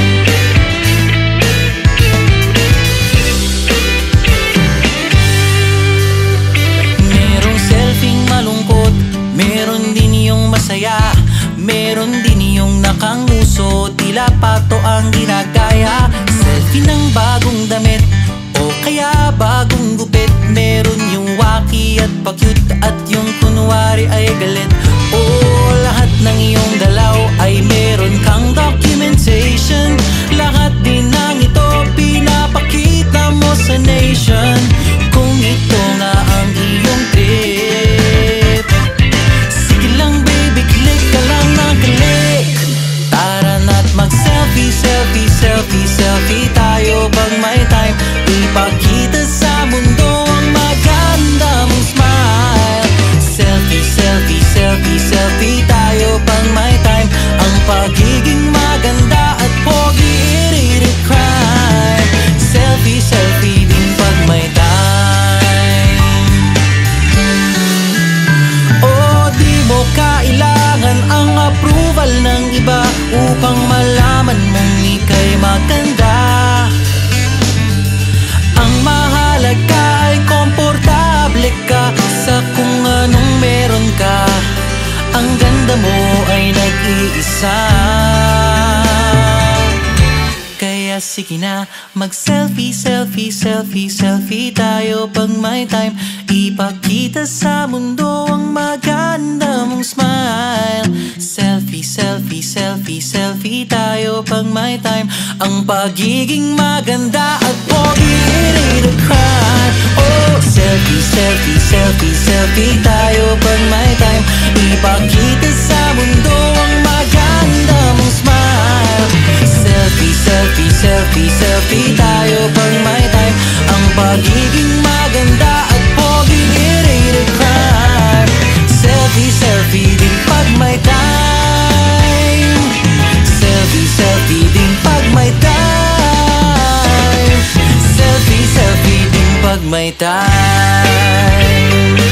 Merong selfing malungkot, meron din yung masaya. Meron din yung nakanguso, tila pato ang ginagaya. Selfie ng bagong damit o kaya bagong gupit. Meron yung waki at pa-cute at yung kunwari ay galit. Oh, lahat ng iyong galaw ay meron kang documentation. Lahat din ng ito pinapakita mo sa nation. Kung ito nga ang iyong trip, sige lang baby, click ka lang ng click. Tara na't mag-selfie, selfie, selfie, selfie tayo pag may time. Ipakita sa mundo ang maganda mong smile. Selfie, selfie, selfie, selfie tayo pag may time. Ang pagiging maganda at pogi, it ain't a crime. Selfie, selfie din pag may time. Oh, di mo kailangan ang approval ng iba upang malaman mong ika'y maganda. Ang mahalaga ka sa kung anong meron ka. Ang ganda mo ay nag-iisa. Kaya sige na, mag-selfie, selfie, selfie, selfie tayo pag may time. Ipakita sa mundo ang maganda mong smile. Selfie, selfie, selfie, selfie tayo pag may time. Ang pagiging maganda at pogi, it ain't a crime. Oh, selfie, selfie, selfie, selfie tayo pag may time. Ipakita sa mundo ang maganda mong smile. Selfie, selfie, selfie, selfie tayo pag may time. Ang pagiging maganda at pogi, it ain't a crime. Selfie, selfie din pag may time. Selfie, selfie din pag may time. Selfie, selfie din pag may time.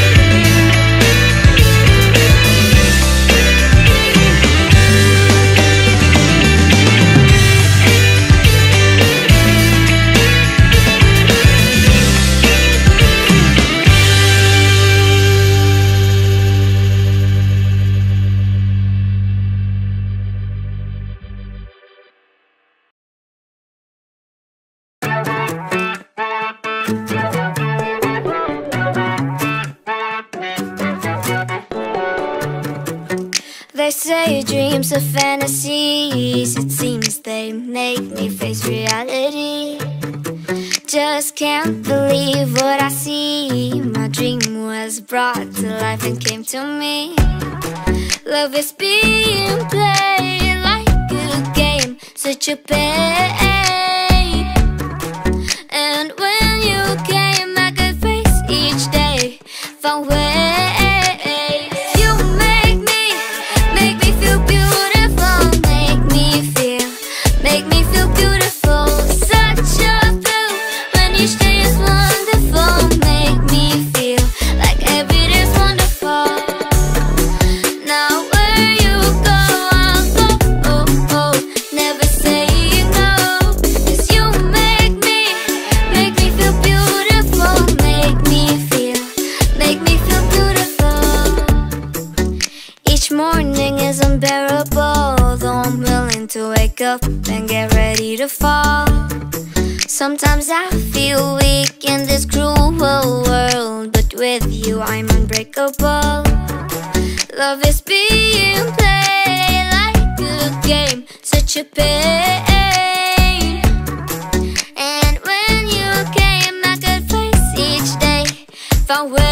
They say dreams are fantasies. It seems they make me face reality. Just can't believe what I see. My dream was brought to life and came to me. Love is being played like a game, such a pain. And when you came, I could face each day, found ways. Up and get ready to fall. Sometimes I feel weak in this cruel world, but with you I'm unbreakable. Love is being played like a game, such a pain. And when you came, I could face each day, found ways.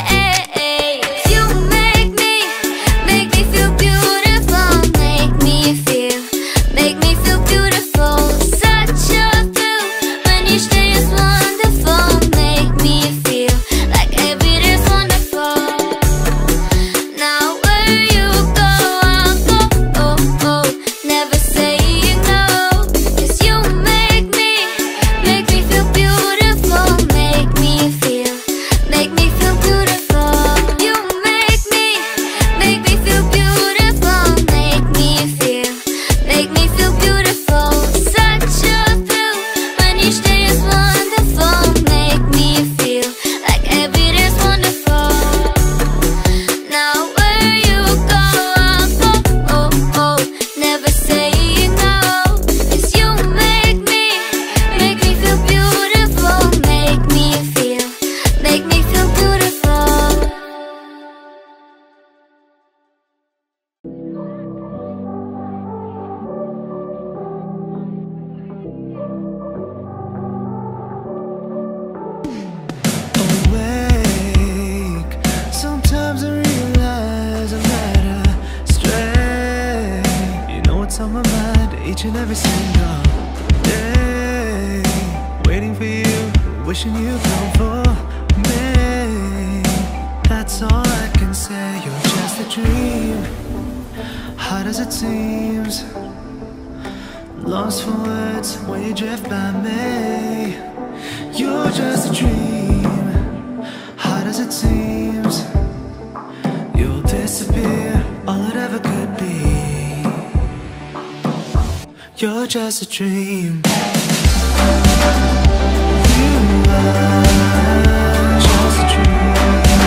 Each and every single day, waiting for you, wishing you come for me. That's all I can say. You're just a dream, hard as it seems. Lost for words when you drift by me. You're just a dream, hard as it seems. You'll disappear, all it ever could be. You're just a dream. You are just a dream.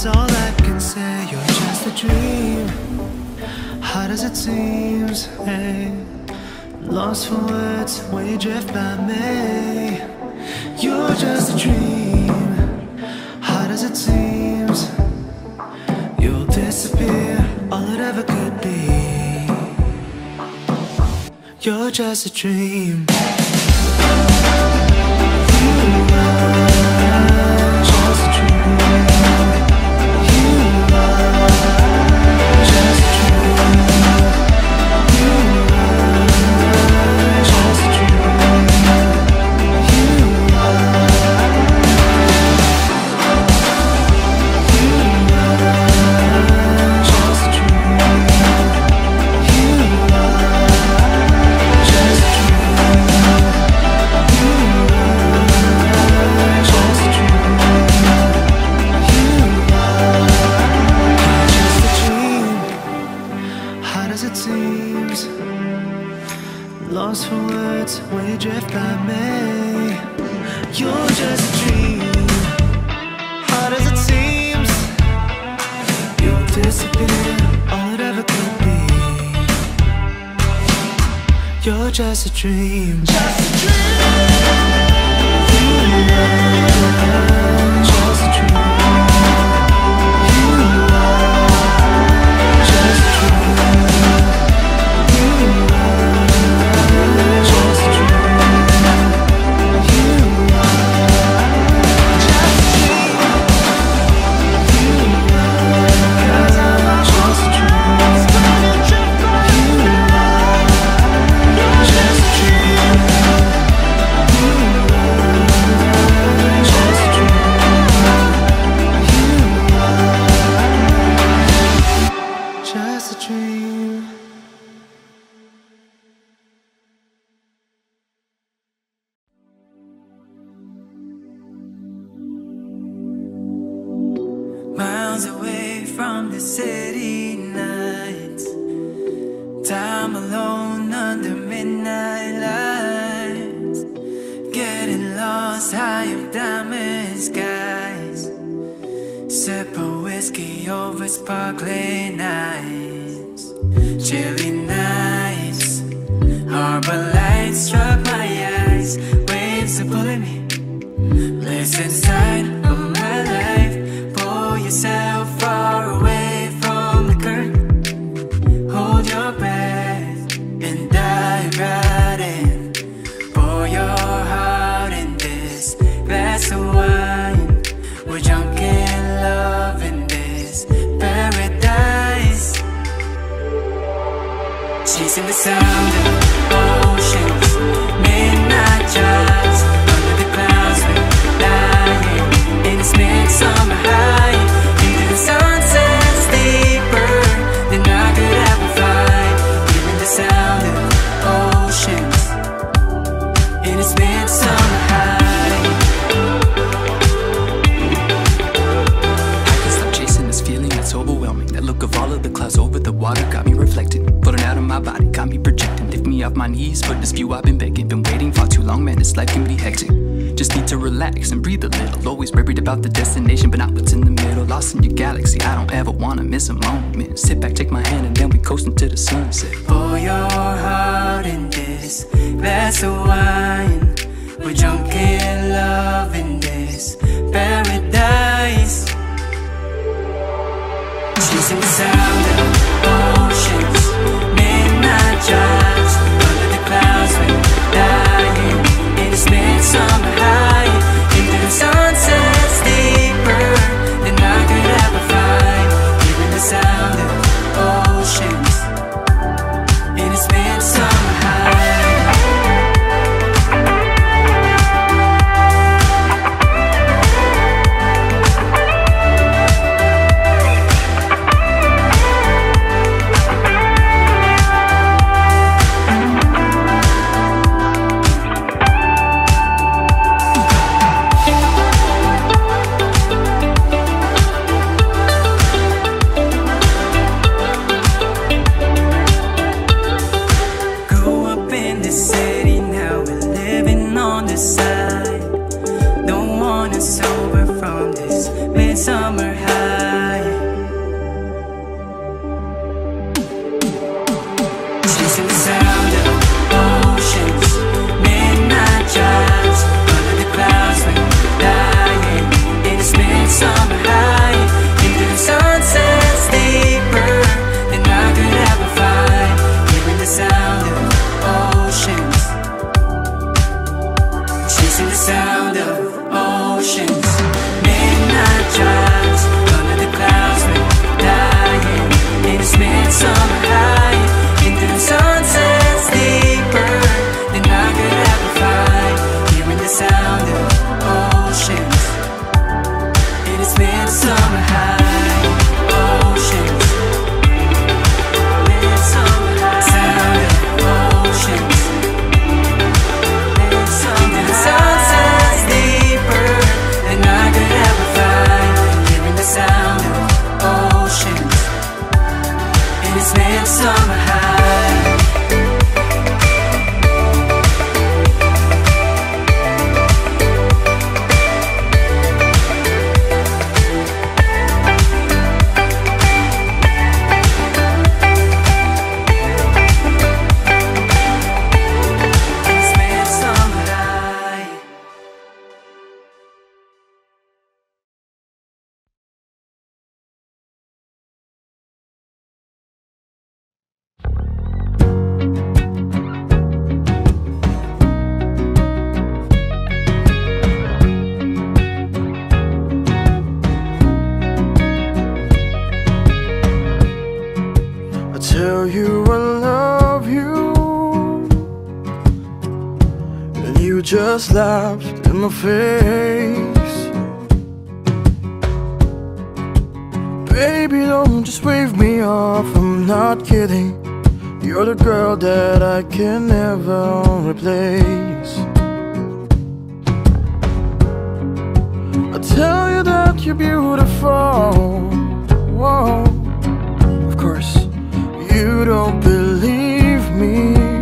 That's all I can say. You're just a dream, hard as it seems. Hey, lost for words when you drift by me. You're just a dream, hard as it seems. You'll disappear, all it ever could be. You're just a dream. Lost for words when you drift by me. You're just a dream, hard as it seems. You'll disappear, all it ever could be. You're just a dream, just a dream. Just a dream. Miles away from the city nights, time alone under midnight lights, getting lost high up diamond skies, sip of whiskey over sparkling nights, chilly nights, harbor lights struck my eyes, waves are pulling me, bliss inside of my life. Pull yourself far away from the curtain, hold your breath and dive right in. Pour your heart in this glass of wine. We're drunk in love in this paradise, chasing the sound of oceans, midnight drives under the clouds. We're lying in this midsummer high, into the sunsets deeper than I could ever find. Hearing the sound of oceans in this midsummer high. I can stop chasing this feeling that's overwhelming. That look of all of the clouds over the water got me reflecting. Pulling out of my body, got me projecting. Lift me off my knees for this view I've been begging. Been waiting far too long, man, this life can be hectic. Just need to relax and breathe a little. Always worried about the destination, but not what's in the middle. Lost in your galaxy, I don't ever wanna miss a moment. Sit back, take my hand, and then we coast into the sunset. Pour your heart in this glass of wine. We're drunk in love in this paradise, chasing the sound of oceans, midnight drives under the clouds. We're dying in this midsummer high, into the sunsets deeper than I could ever find. Hearing the sound of oceans in this midsummer high. oceans in its midsummer high. Tell you I love you, and you just laughed in my face. Baby, don't just wave me off, I'm not kidding. You're the girl that I can never replace. I tell you that you're beautiful. Whoa. Of course you don't believe me.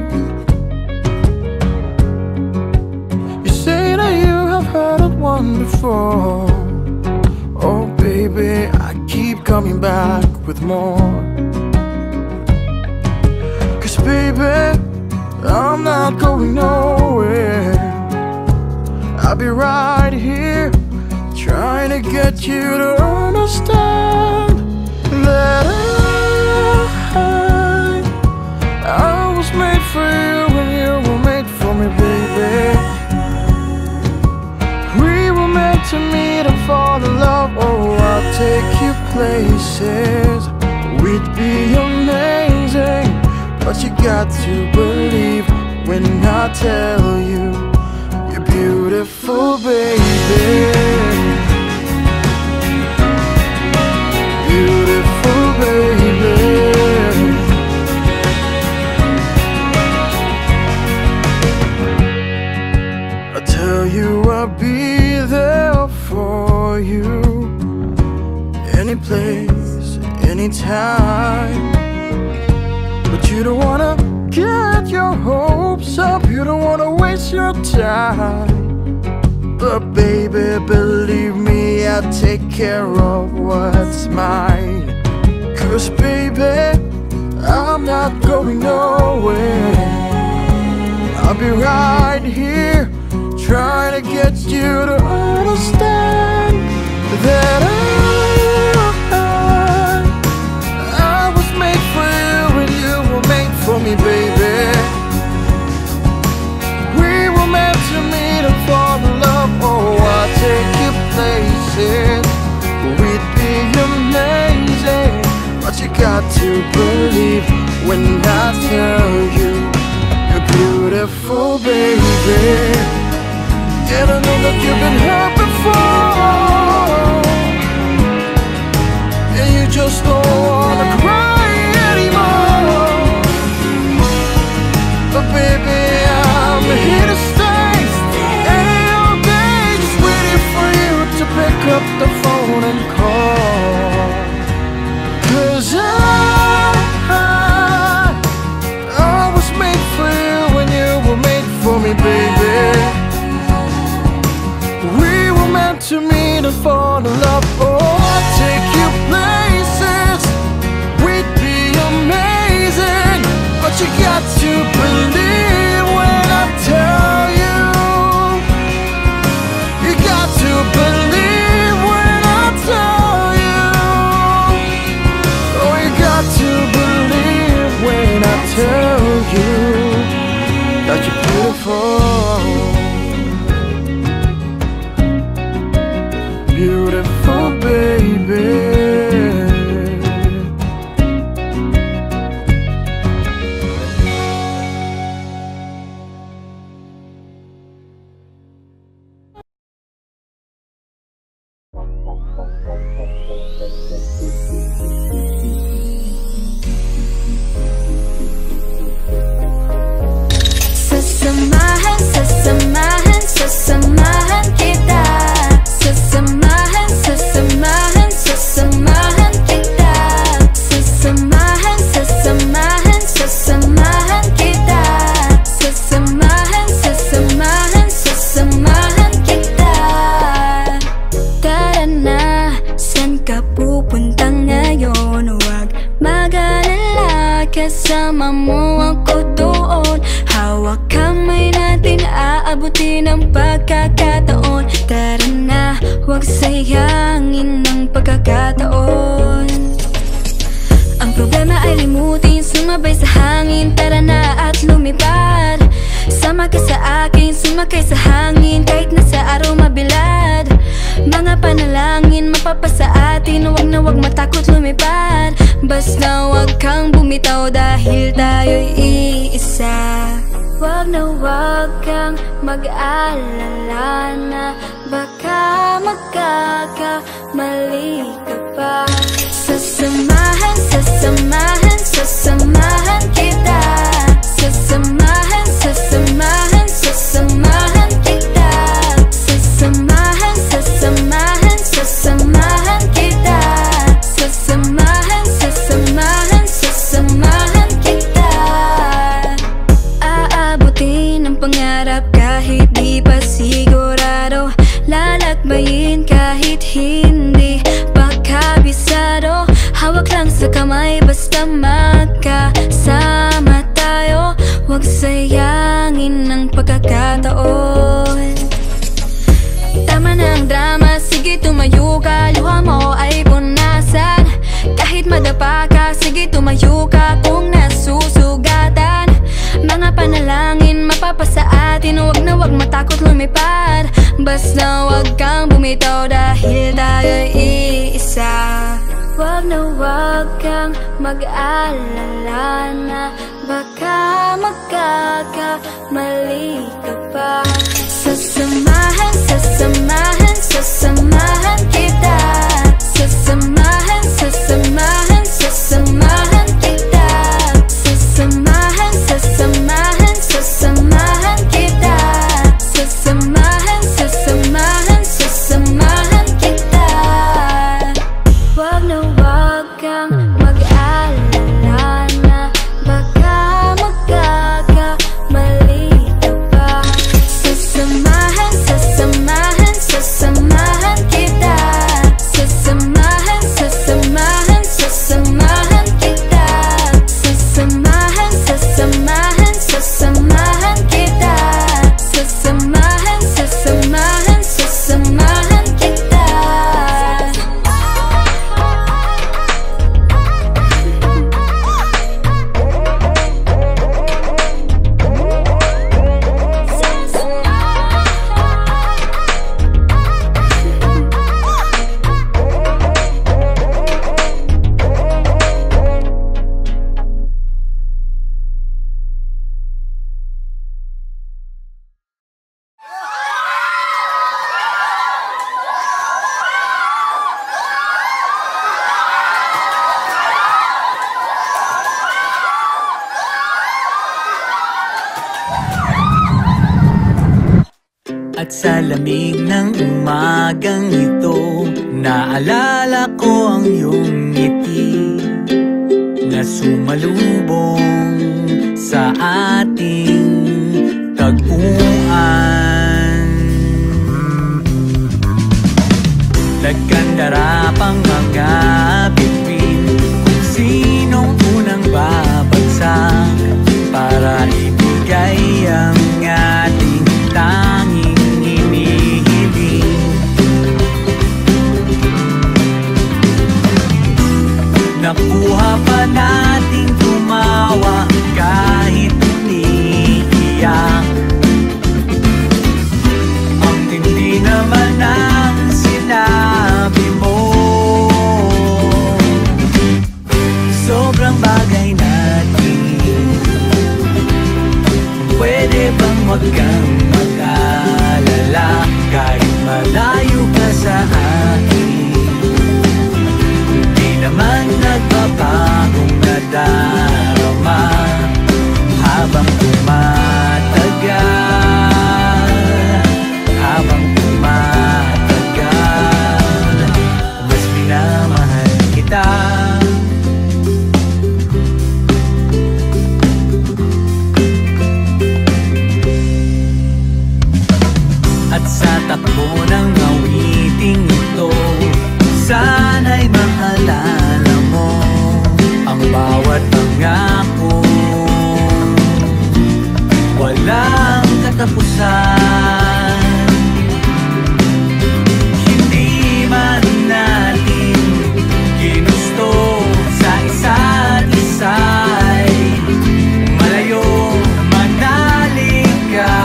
You say that you have heard it one before. Oh baby, I keep coming back with more. Cause baby, I'm not going nowhere. I'll be right here, trying to get you to understand that I was made for you and you were made for me, baby. We were meant to meet and fall in love. Oh, I'll take you places, we'd be amazing. But you got to believe when I tell you you're beautiful, baby. Beautiful, baby. Tell you I'll be there for you, any place, anytime. But you don't wanna get your hopes up, you don't wanna waste your time. But baby, believe me, I'll take care of what's mine. Cause baby, I'm not going nowhere. I'll be right here, trying to get you to understand that I was made for you and you were made for me, baby. We were meant to meet and fall in love. Oh, I'll take you places, we'd be amazing. But you got to believe when I tell you you're beautiful, baby. And I know that you've been hurt before, and you just don't wanna cry anymore. But baby, I'm here to stay, any all day, just waiting for you to pick up the phone and call. Cause I was made for you and you were made for me, baby. To meet and fall in love. Oh, I'll take you places, kasama mo ako doon. Hawak kamay natin, aabutin ang pagkakataon. Tara na, huwag sayangin ang pagkakataon. Ang problema ay limutin, sumabay sa hangin. Tara na at lumipad. Sama ka sa akin, sumakay sa hangin. Kahit nasa araw mabilad, mga panalangin mapapasa atin. Huwag na huwag matakot lumipad. Basta huwag kang bumitaw dahil tayo'y iisa. Huwag na huwag kang mag-alala na baka magkakamali ka pa. Sasamahan, sasamahan, sasamahan kita. Sasamahan, sasamahan, sasamahan kita. Sasamahan, sasamahan, sasamahan kita. Sasamahan, sasamahan, sasamahan kita. Aabutin ang pangarap kahit di pa sigurado. Lalakbayin kahit hindi pa kabisado. Hawak lang sa kamay basta magkasama tayo. Huwag sayangin ang pagkakataon. Tama na ang drama, sige tumayo ka. Luha mo ay punasan. Kahit madapa ka, sige tumayo ka kung nasusugatan. Mga panalangin mapapasa atin. Huwag na huwag matakot lumipad. Basta huwag kang bumitaw dahil tayo'y iisa. Huwag na huwag kang mag-alala na baka magkakamali ka pa. Sasamahan, sasamahan, sasamahan kita. Sasamahan, sasamahan, sasamahan kita. Sasamahan, sasamahan, sasamahan kita. Sasamahan, sasamahan, sasamahan kita. Huwag na huwag kang mag-alala na baka magkakamali ka pa. Sasamahan, sasamahan, sasamahan kita. Sasamahan, sasamahan, sasamahan kita. Sasamahan, sasamahan, sasamahan kita. Sasamahan, sasamahan, sasamahan kita. At sa lamig ng umagang ito, naalala ko ang iyong ngiti na sumalubong sa ating tagpuan. Nagkandara pang mga bituin kung sinong unang babagsak para ibigay ang ating tanging nakuha pa nating tumawa kahit umiiyak. Ang tindi naman ang sinabi mo. Sobrang bagay natin. Pwede bang wag kang mag-alala kahit malayo ka sa akin? Naman nagbabagong nadarama habang tumatagal, habang tumatagal, mas minamahal kita. At sa takbo ng awiting ito, sana'y maalala mo ang bawat pangako minsan hindi man natin ginusto sa isa't isa'y malayo manalig ka.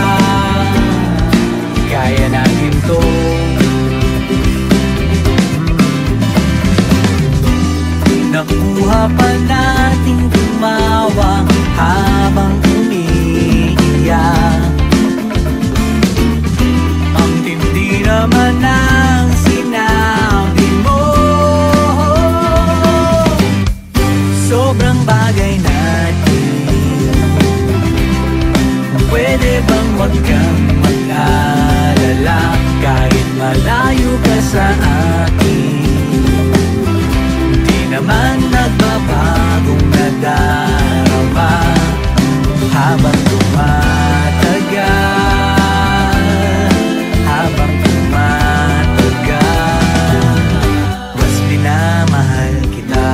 Kaya natin to. Nakuha pa nating tumawa habang umiiyak. Ang tindi naman ang sinabi mo. Sobrang bagay natin. Pwede bang wag kang mag-alala kahit malayo ka sa akin? Di naman nagbabagong nadarama habang tumatagal, habang tumatagal, mas minamahal kita.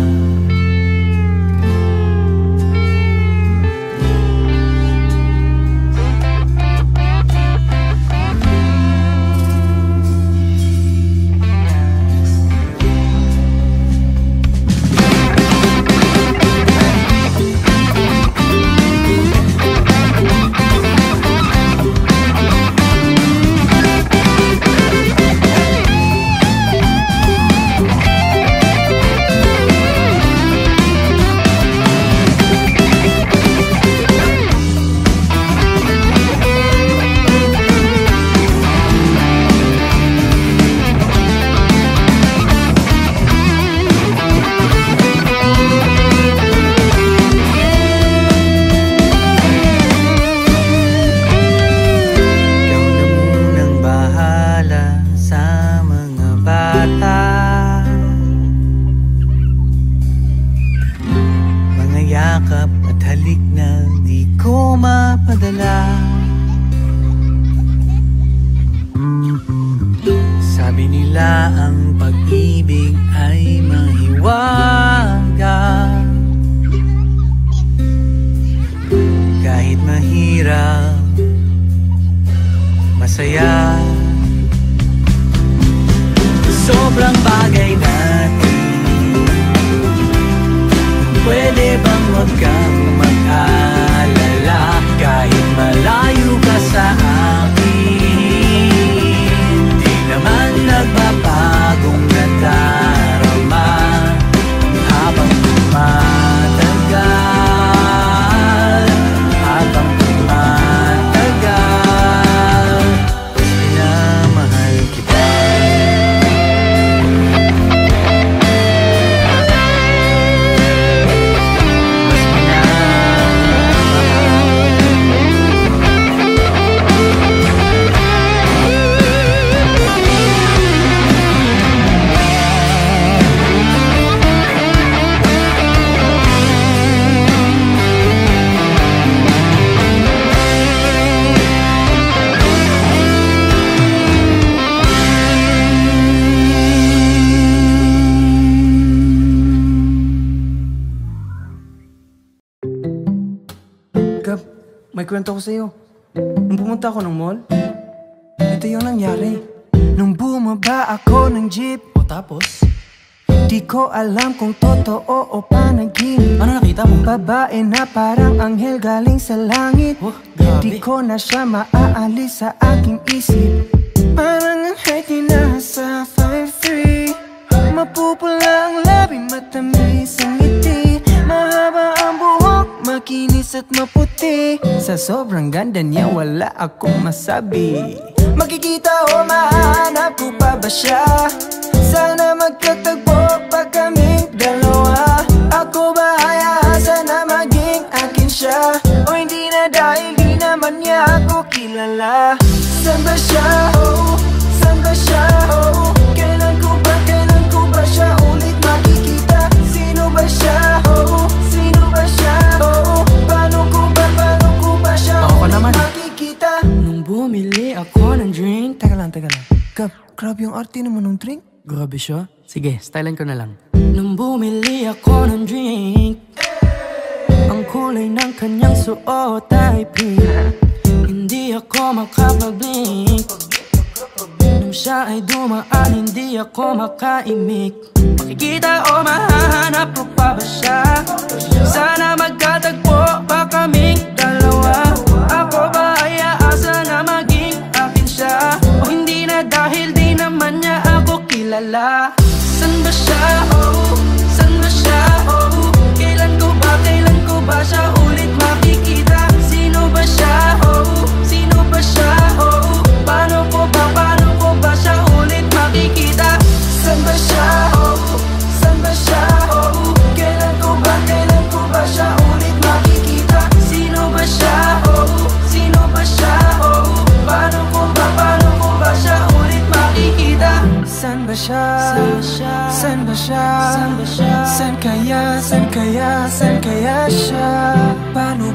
Sabi nila ang pag-ibig ay mahiwaga, kahit mahirap, masaya. Sobrang bagay natin. Pwede bang wag kang mag-alala kahit malayo ka sa akin? Di naman nagbabagong nadarama habang tumatagal, habang tumatagal, minamahal kita. May kwento ko sa'yo. Nung pumunta ako ng mall, ito yung nangyari. Nung bumaba ako ng jeep, o tapos? Di ko alam kung totoo o panaginip. Ano nakita mo? Babae na parang anghel galing sa langit. Di ko na siya maaalis sa aking isip. Parang anghel tinasa 5'3". Mapupula ang labi, matamis ang ngiti. Mahaba ang buhok, makinis at maputi. Sa sobrang ganda niya wala akong masabi. Makikita o mahanap ko pa ba siya? Sana magkatagpo pa kaming dalawa. Ako ba ay aasa na maging akin siya? O hindi na dahil di naman niya ako kilala? San ba siya? Oh, san ba siya? Oh, kailan ko ba siya ulit makikita? Sino ba siya? Oh, sino ba siya? Oh, paano ko ba siya ulit makikita? Nung bumili ako ng drink. Teka lang. Gab, grabe yung arte naman ng drink. Grabe siya. Sige, stylean ko na lang. Nung bumili ako ng drink, ang kulay ng kanyang suot ay pink. hindi ako makapag-blink. Nung siya ay dumaan, hindi ako makaimik. Makikita o mahahanap ko pa ba siya? Sana magkatagpo pa kaming dalawa. Ako ba ay aasa na maging akin siya? O hindi na dahil di naman niya ako kilala? San ba siya? Oh, san ba siya? Oh, kailan ko ba siya ulit makikita? Sino ba siya? Oh, sino ba siya? Oh, paano ko ba siya ulit makikita? San ba siya? Oh, san ba siya? Oh, kailan ko ba siya ulit makikita? Sino ba siya? Oh, sino ba siya? Oh, paano ko ba siya ulit makikita? San ba siya? San ba siya? San kaya siya? Paano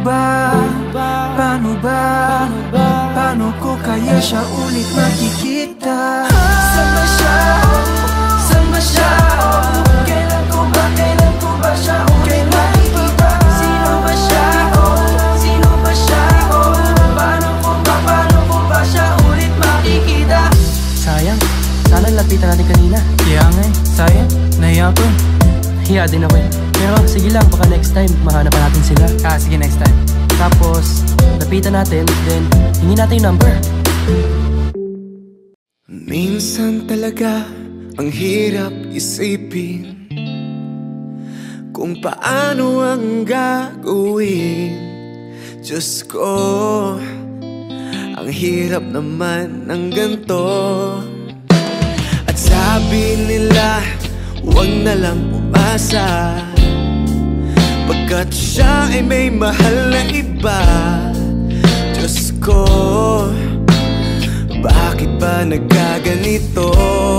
ko kaya siya ulit makikita? San ba siya? San ba siya? Kailan ko ba siya ulit makikita? Sino ba siya? Sino ba siya? Paano ko ba siya ulit makikita? Sayang, sana lapitan natin kanina. Kaya nga eh, sayang, nahiya ko. Hiya din ako eh. Pero sige lang, baka next time mahanap pa natin sila. Sige, next time. Tapos, lapitan natin, then hingin natin yung number. Minsan talaga ang hirap isipin kung paano ang gagawin. Diyos ko, ang hirap naman ng ganito. At sabi nila, huwag na lang umasa, pagkat siya ay may mahal na iba. Diyos ko, bakit ba nagkaganito?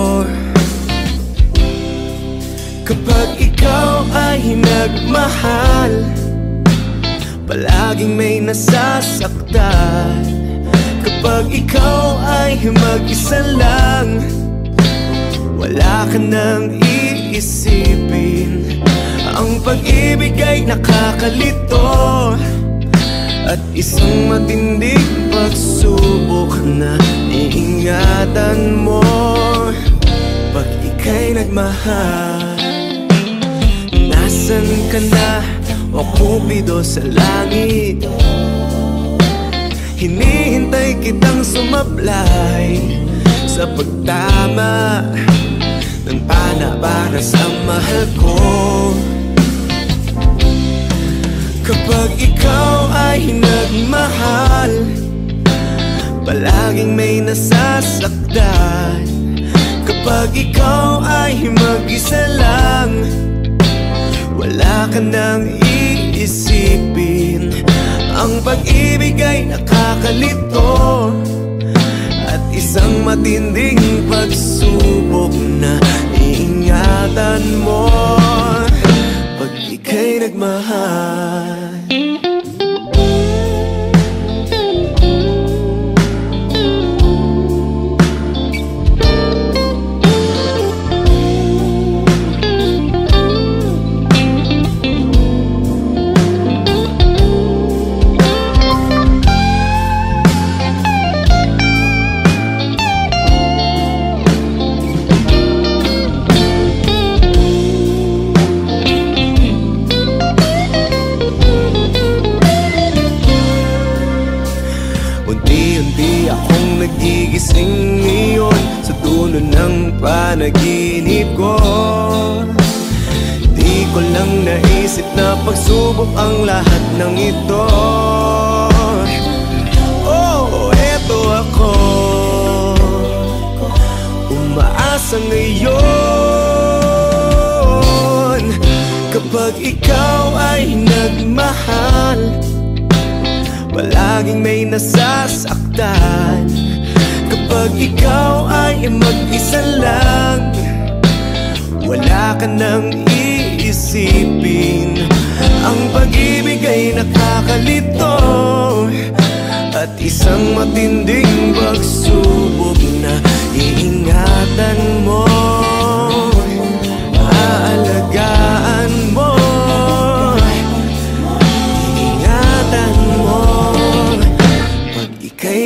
Kapag ikaw ay nagmahal, palaging may nasasaktan. Kapag ikaw ay mag-isa lang, wala ka nang iisipin. Ang pag-ibig ay nakakalito, at isang matinding pagsubok na iingatan mo. Pag ika'y nagmahal, nasan ka na, o Kupido sa langit? Hinihintay kitang sumablay sa pagtama ng pana para sa mahal ko. Kapag ikaw ay nagmahal, palaging may nasasaktan. Kapag ikaw ay mag-isa lang, wala ka nang iisipin. Ang pag-ibig ay nakakalito, at isang matinding pagsubok na iingatan mo. Pag ika'y nagmahal, unti-unti akong nagigising ngayon sa dulo ng panaginip ko. Di ko lang naisip na pagsubok ang lahat ng ito. Oh, eto ako, umaasa ngayon. Kapag ikaw ay nagmahal, palaging may nasasaktan. Kapag ikaw ay mag-isa lang, wala ka nang iisipin. Ang pag-ibig ay nakakalito, at isang matinding pagsubok na iingatan mo, aalagaan mo, iingatan mo. Pag ika'y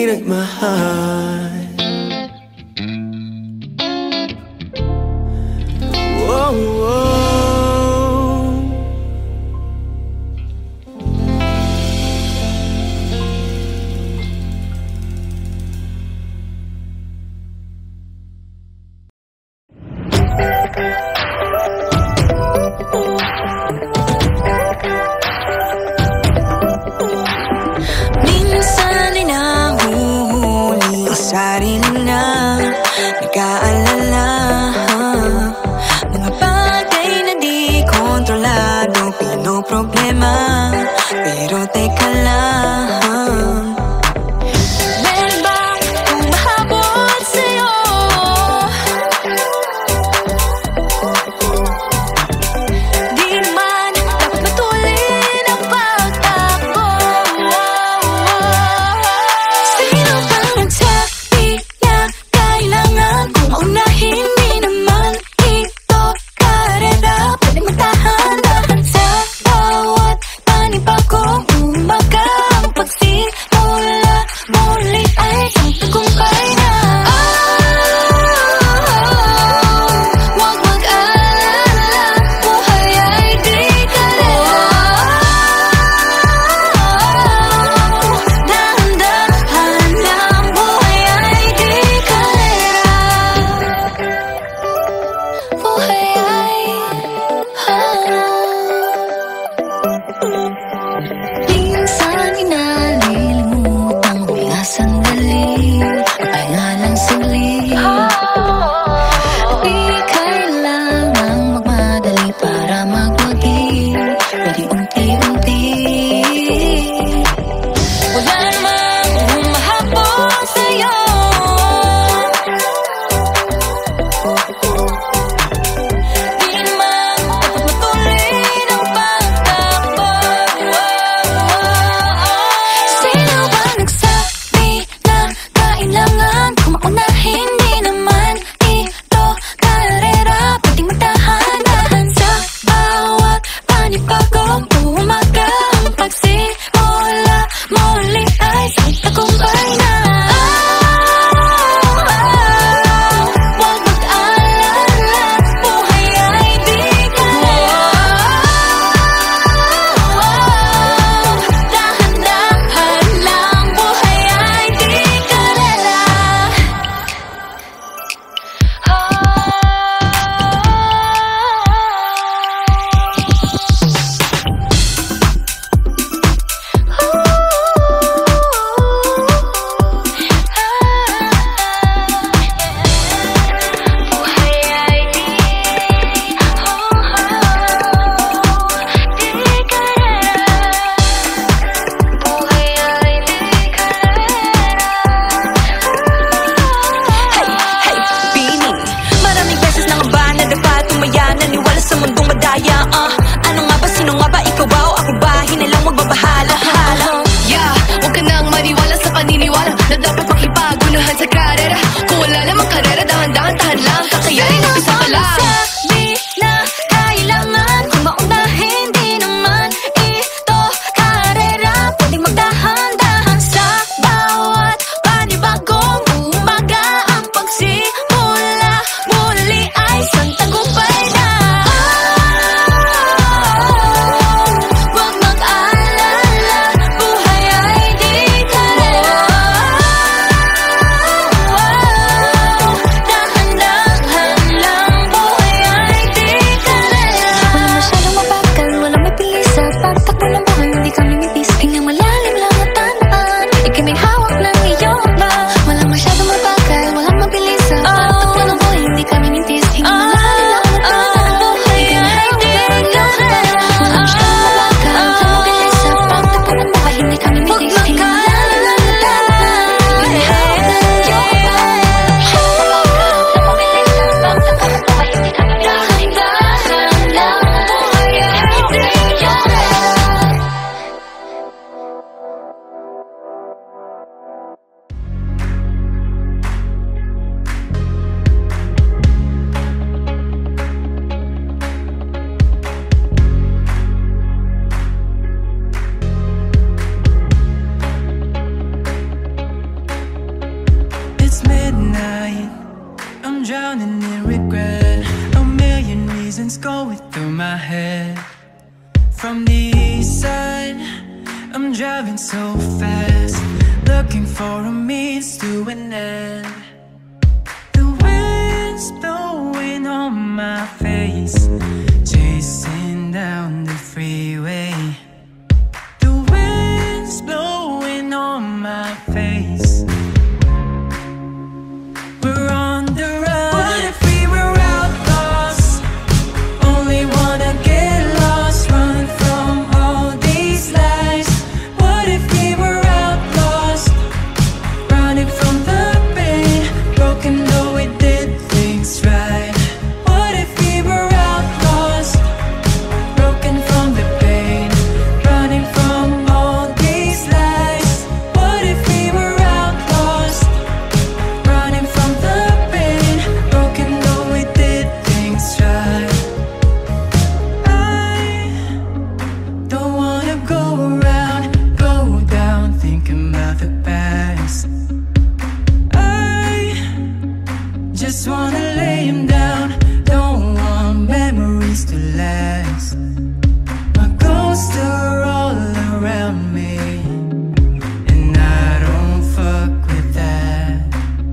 head. From the east side, I'm driving so fast, looking for a means to an end. The wind's blowing on my face, chasing down the freeway. The wind's blowing on my face. We're on the run. What if we were outlaws? Only wanna get lost, run from all these lies. What if we were outlaws, running from the pain, broken though we did things right? What if we were outlaws, broken from the pain, running from all these lies? What if we were outlaws, running from the pain, broken though we did things right? I don't wanna go around, go down, thinking about the past. I just wanna lay him down, don't want memories to last. My ghosts are all around me, and I don't fuck with that.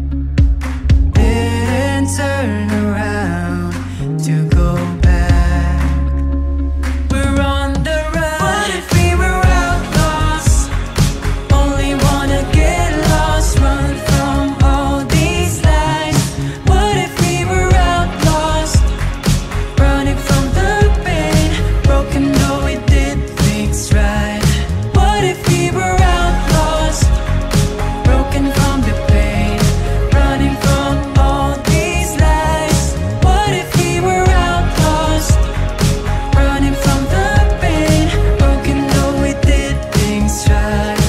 Didn't turn around to go back. We're on the run. What if we were outlaws? Only wanna get lost, run from all these lies. What if we were outlaws, running from the pain, broken though we did things right? What if we were outlaws, broken from the pain, running from all these lies? What if we were outlaws, running from the pain, broken though we did things right?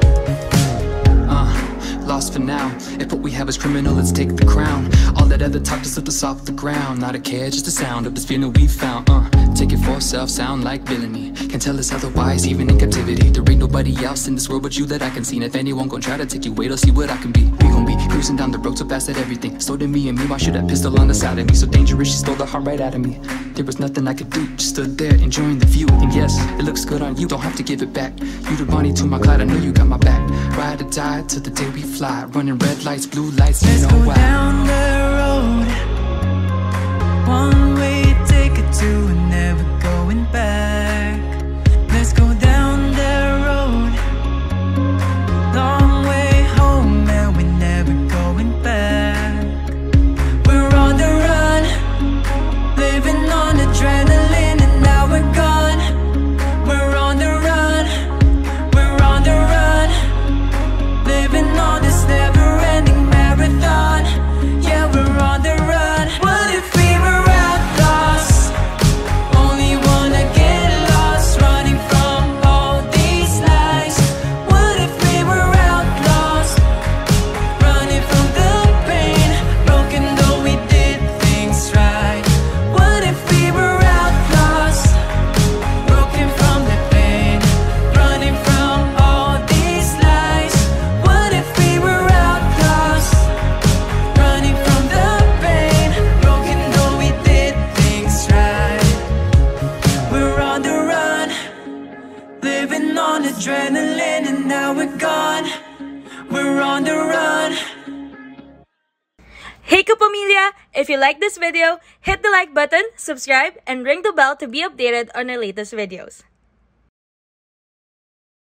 Lost for now. If what we have is criminal, let's take the crown. All that other talk just lift us off the ground. Not a care, just the sound of this feeling we found. Take it for self, sound like villainy. Can't tell us otherwise, even in captivity. There ain't nobody else in this world but you that I can see. And if anyone gon' try to take you away, they'll see what I can be. We gon' be cruising down the road so fast that everything stole to me and me. Why should that pistol on the side of me? So dangerous, she stole the heart right out of me. There was nothing I could do, just stood there enjoying the view. And yes, it looks good on you, don't have to give it back. You the Bonnie to my Clyde, I know you got my back. Ride or die till the day we fly, running red lights, blue lights, you know why. Down the road, one way ticket to and never going back. Let's go down the road, long way home and we're never going back. We're on the run, living on adrenaline and now we're gone. We're on the run, we're on the run, living on this never-ending marathon. Yeah, we're on the run. What if we were outlaws, only wanna get lost, running from all these lies? What if we were outlaws, running from the pain, broken though we did things right? What if we were outlaws, broken from the pain, running from all these lies? What if we were outlaws, running from the pain, broken though we did things right? We're on the run, living on adrenaline and now we're gone. We're on the run. Hey Kapamilya! If you like this video, hit the like button, subscribe, and ring the bell to be updated on our latest videos.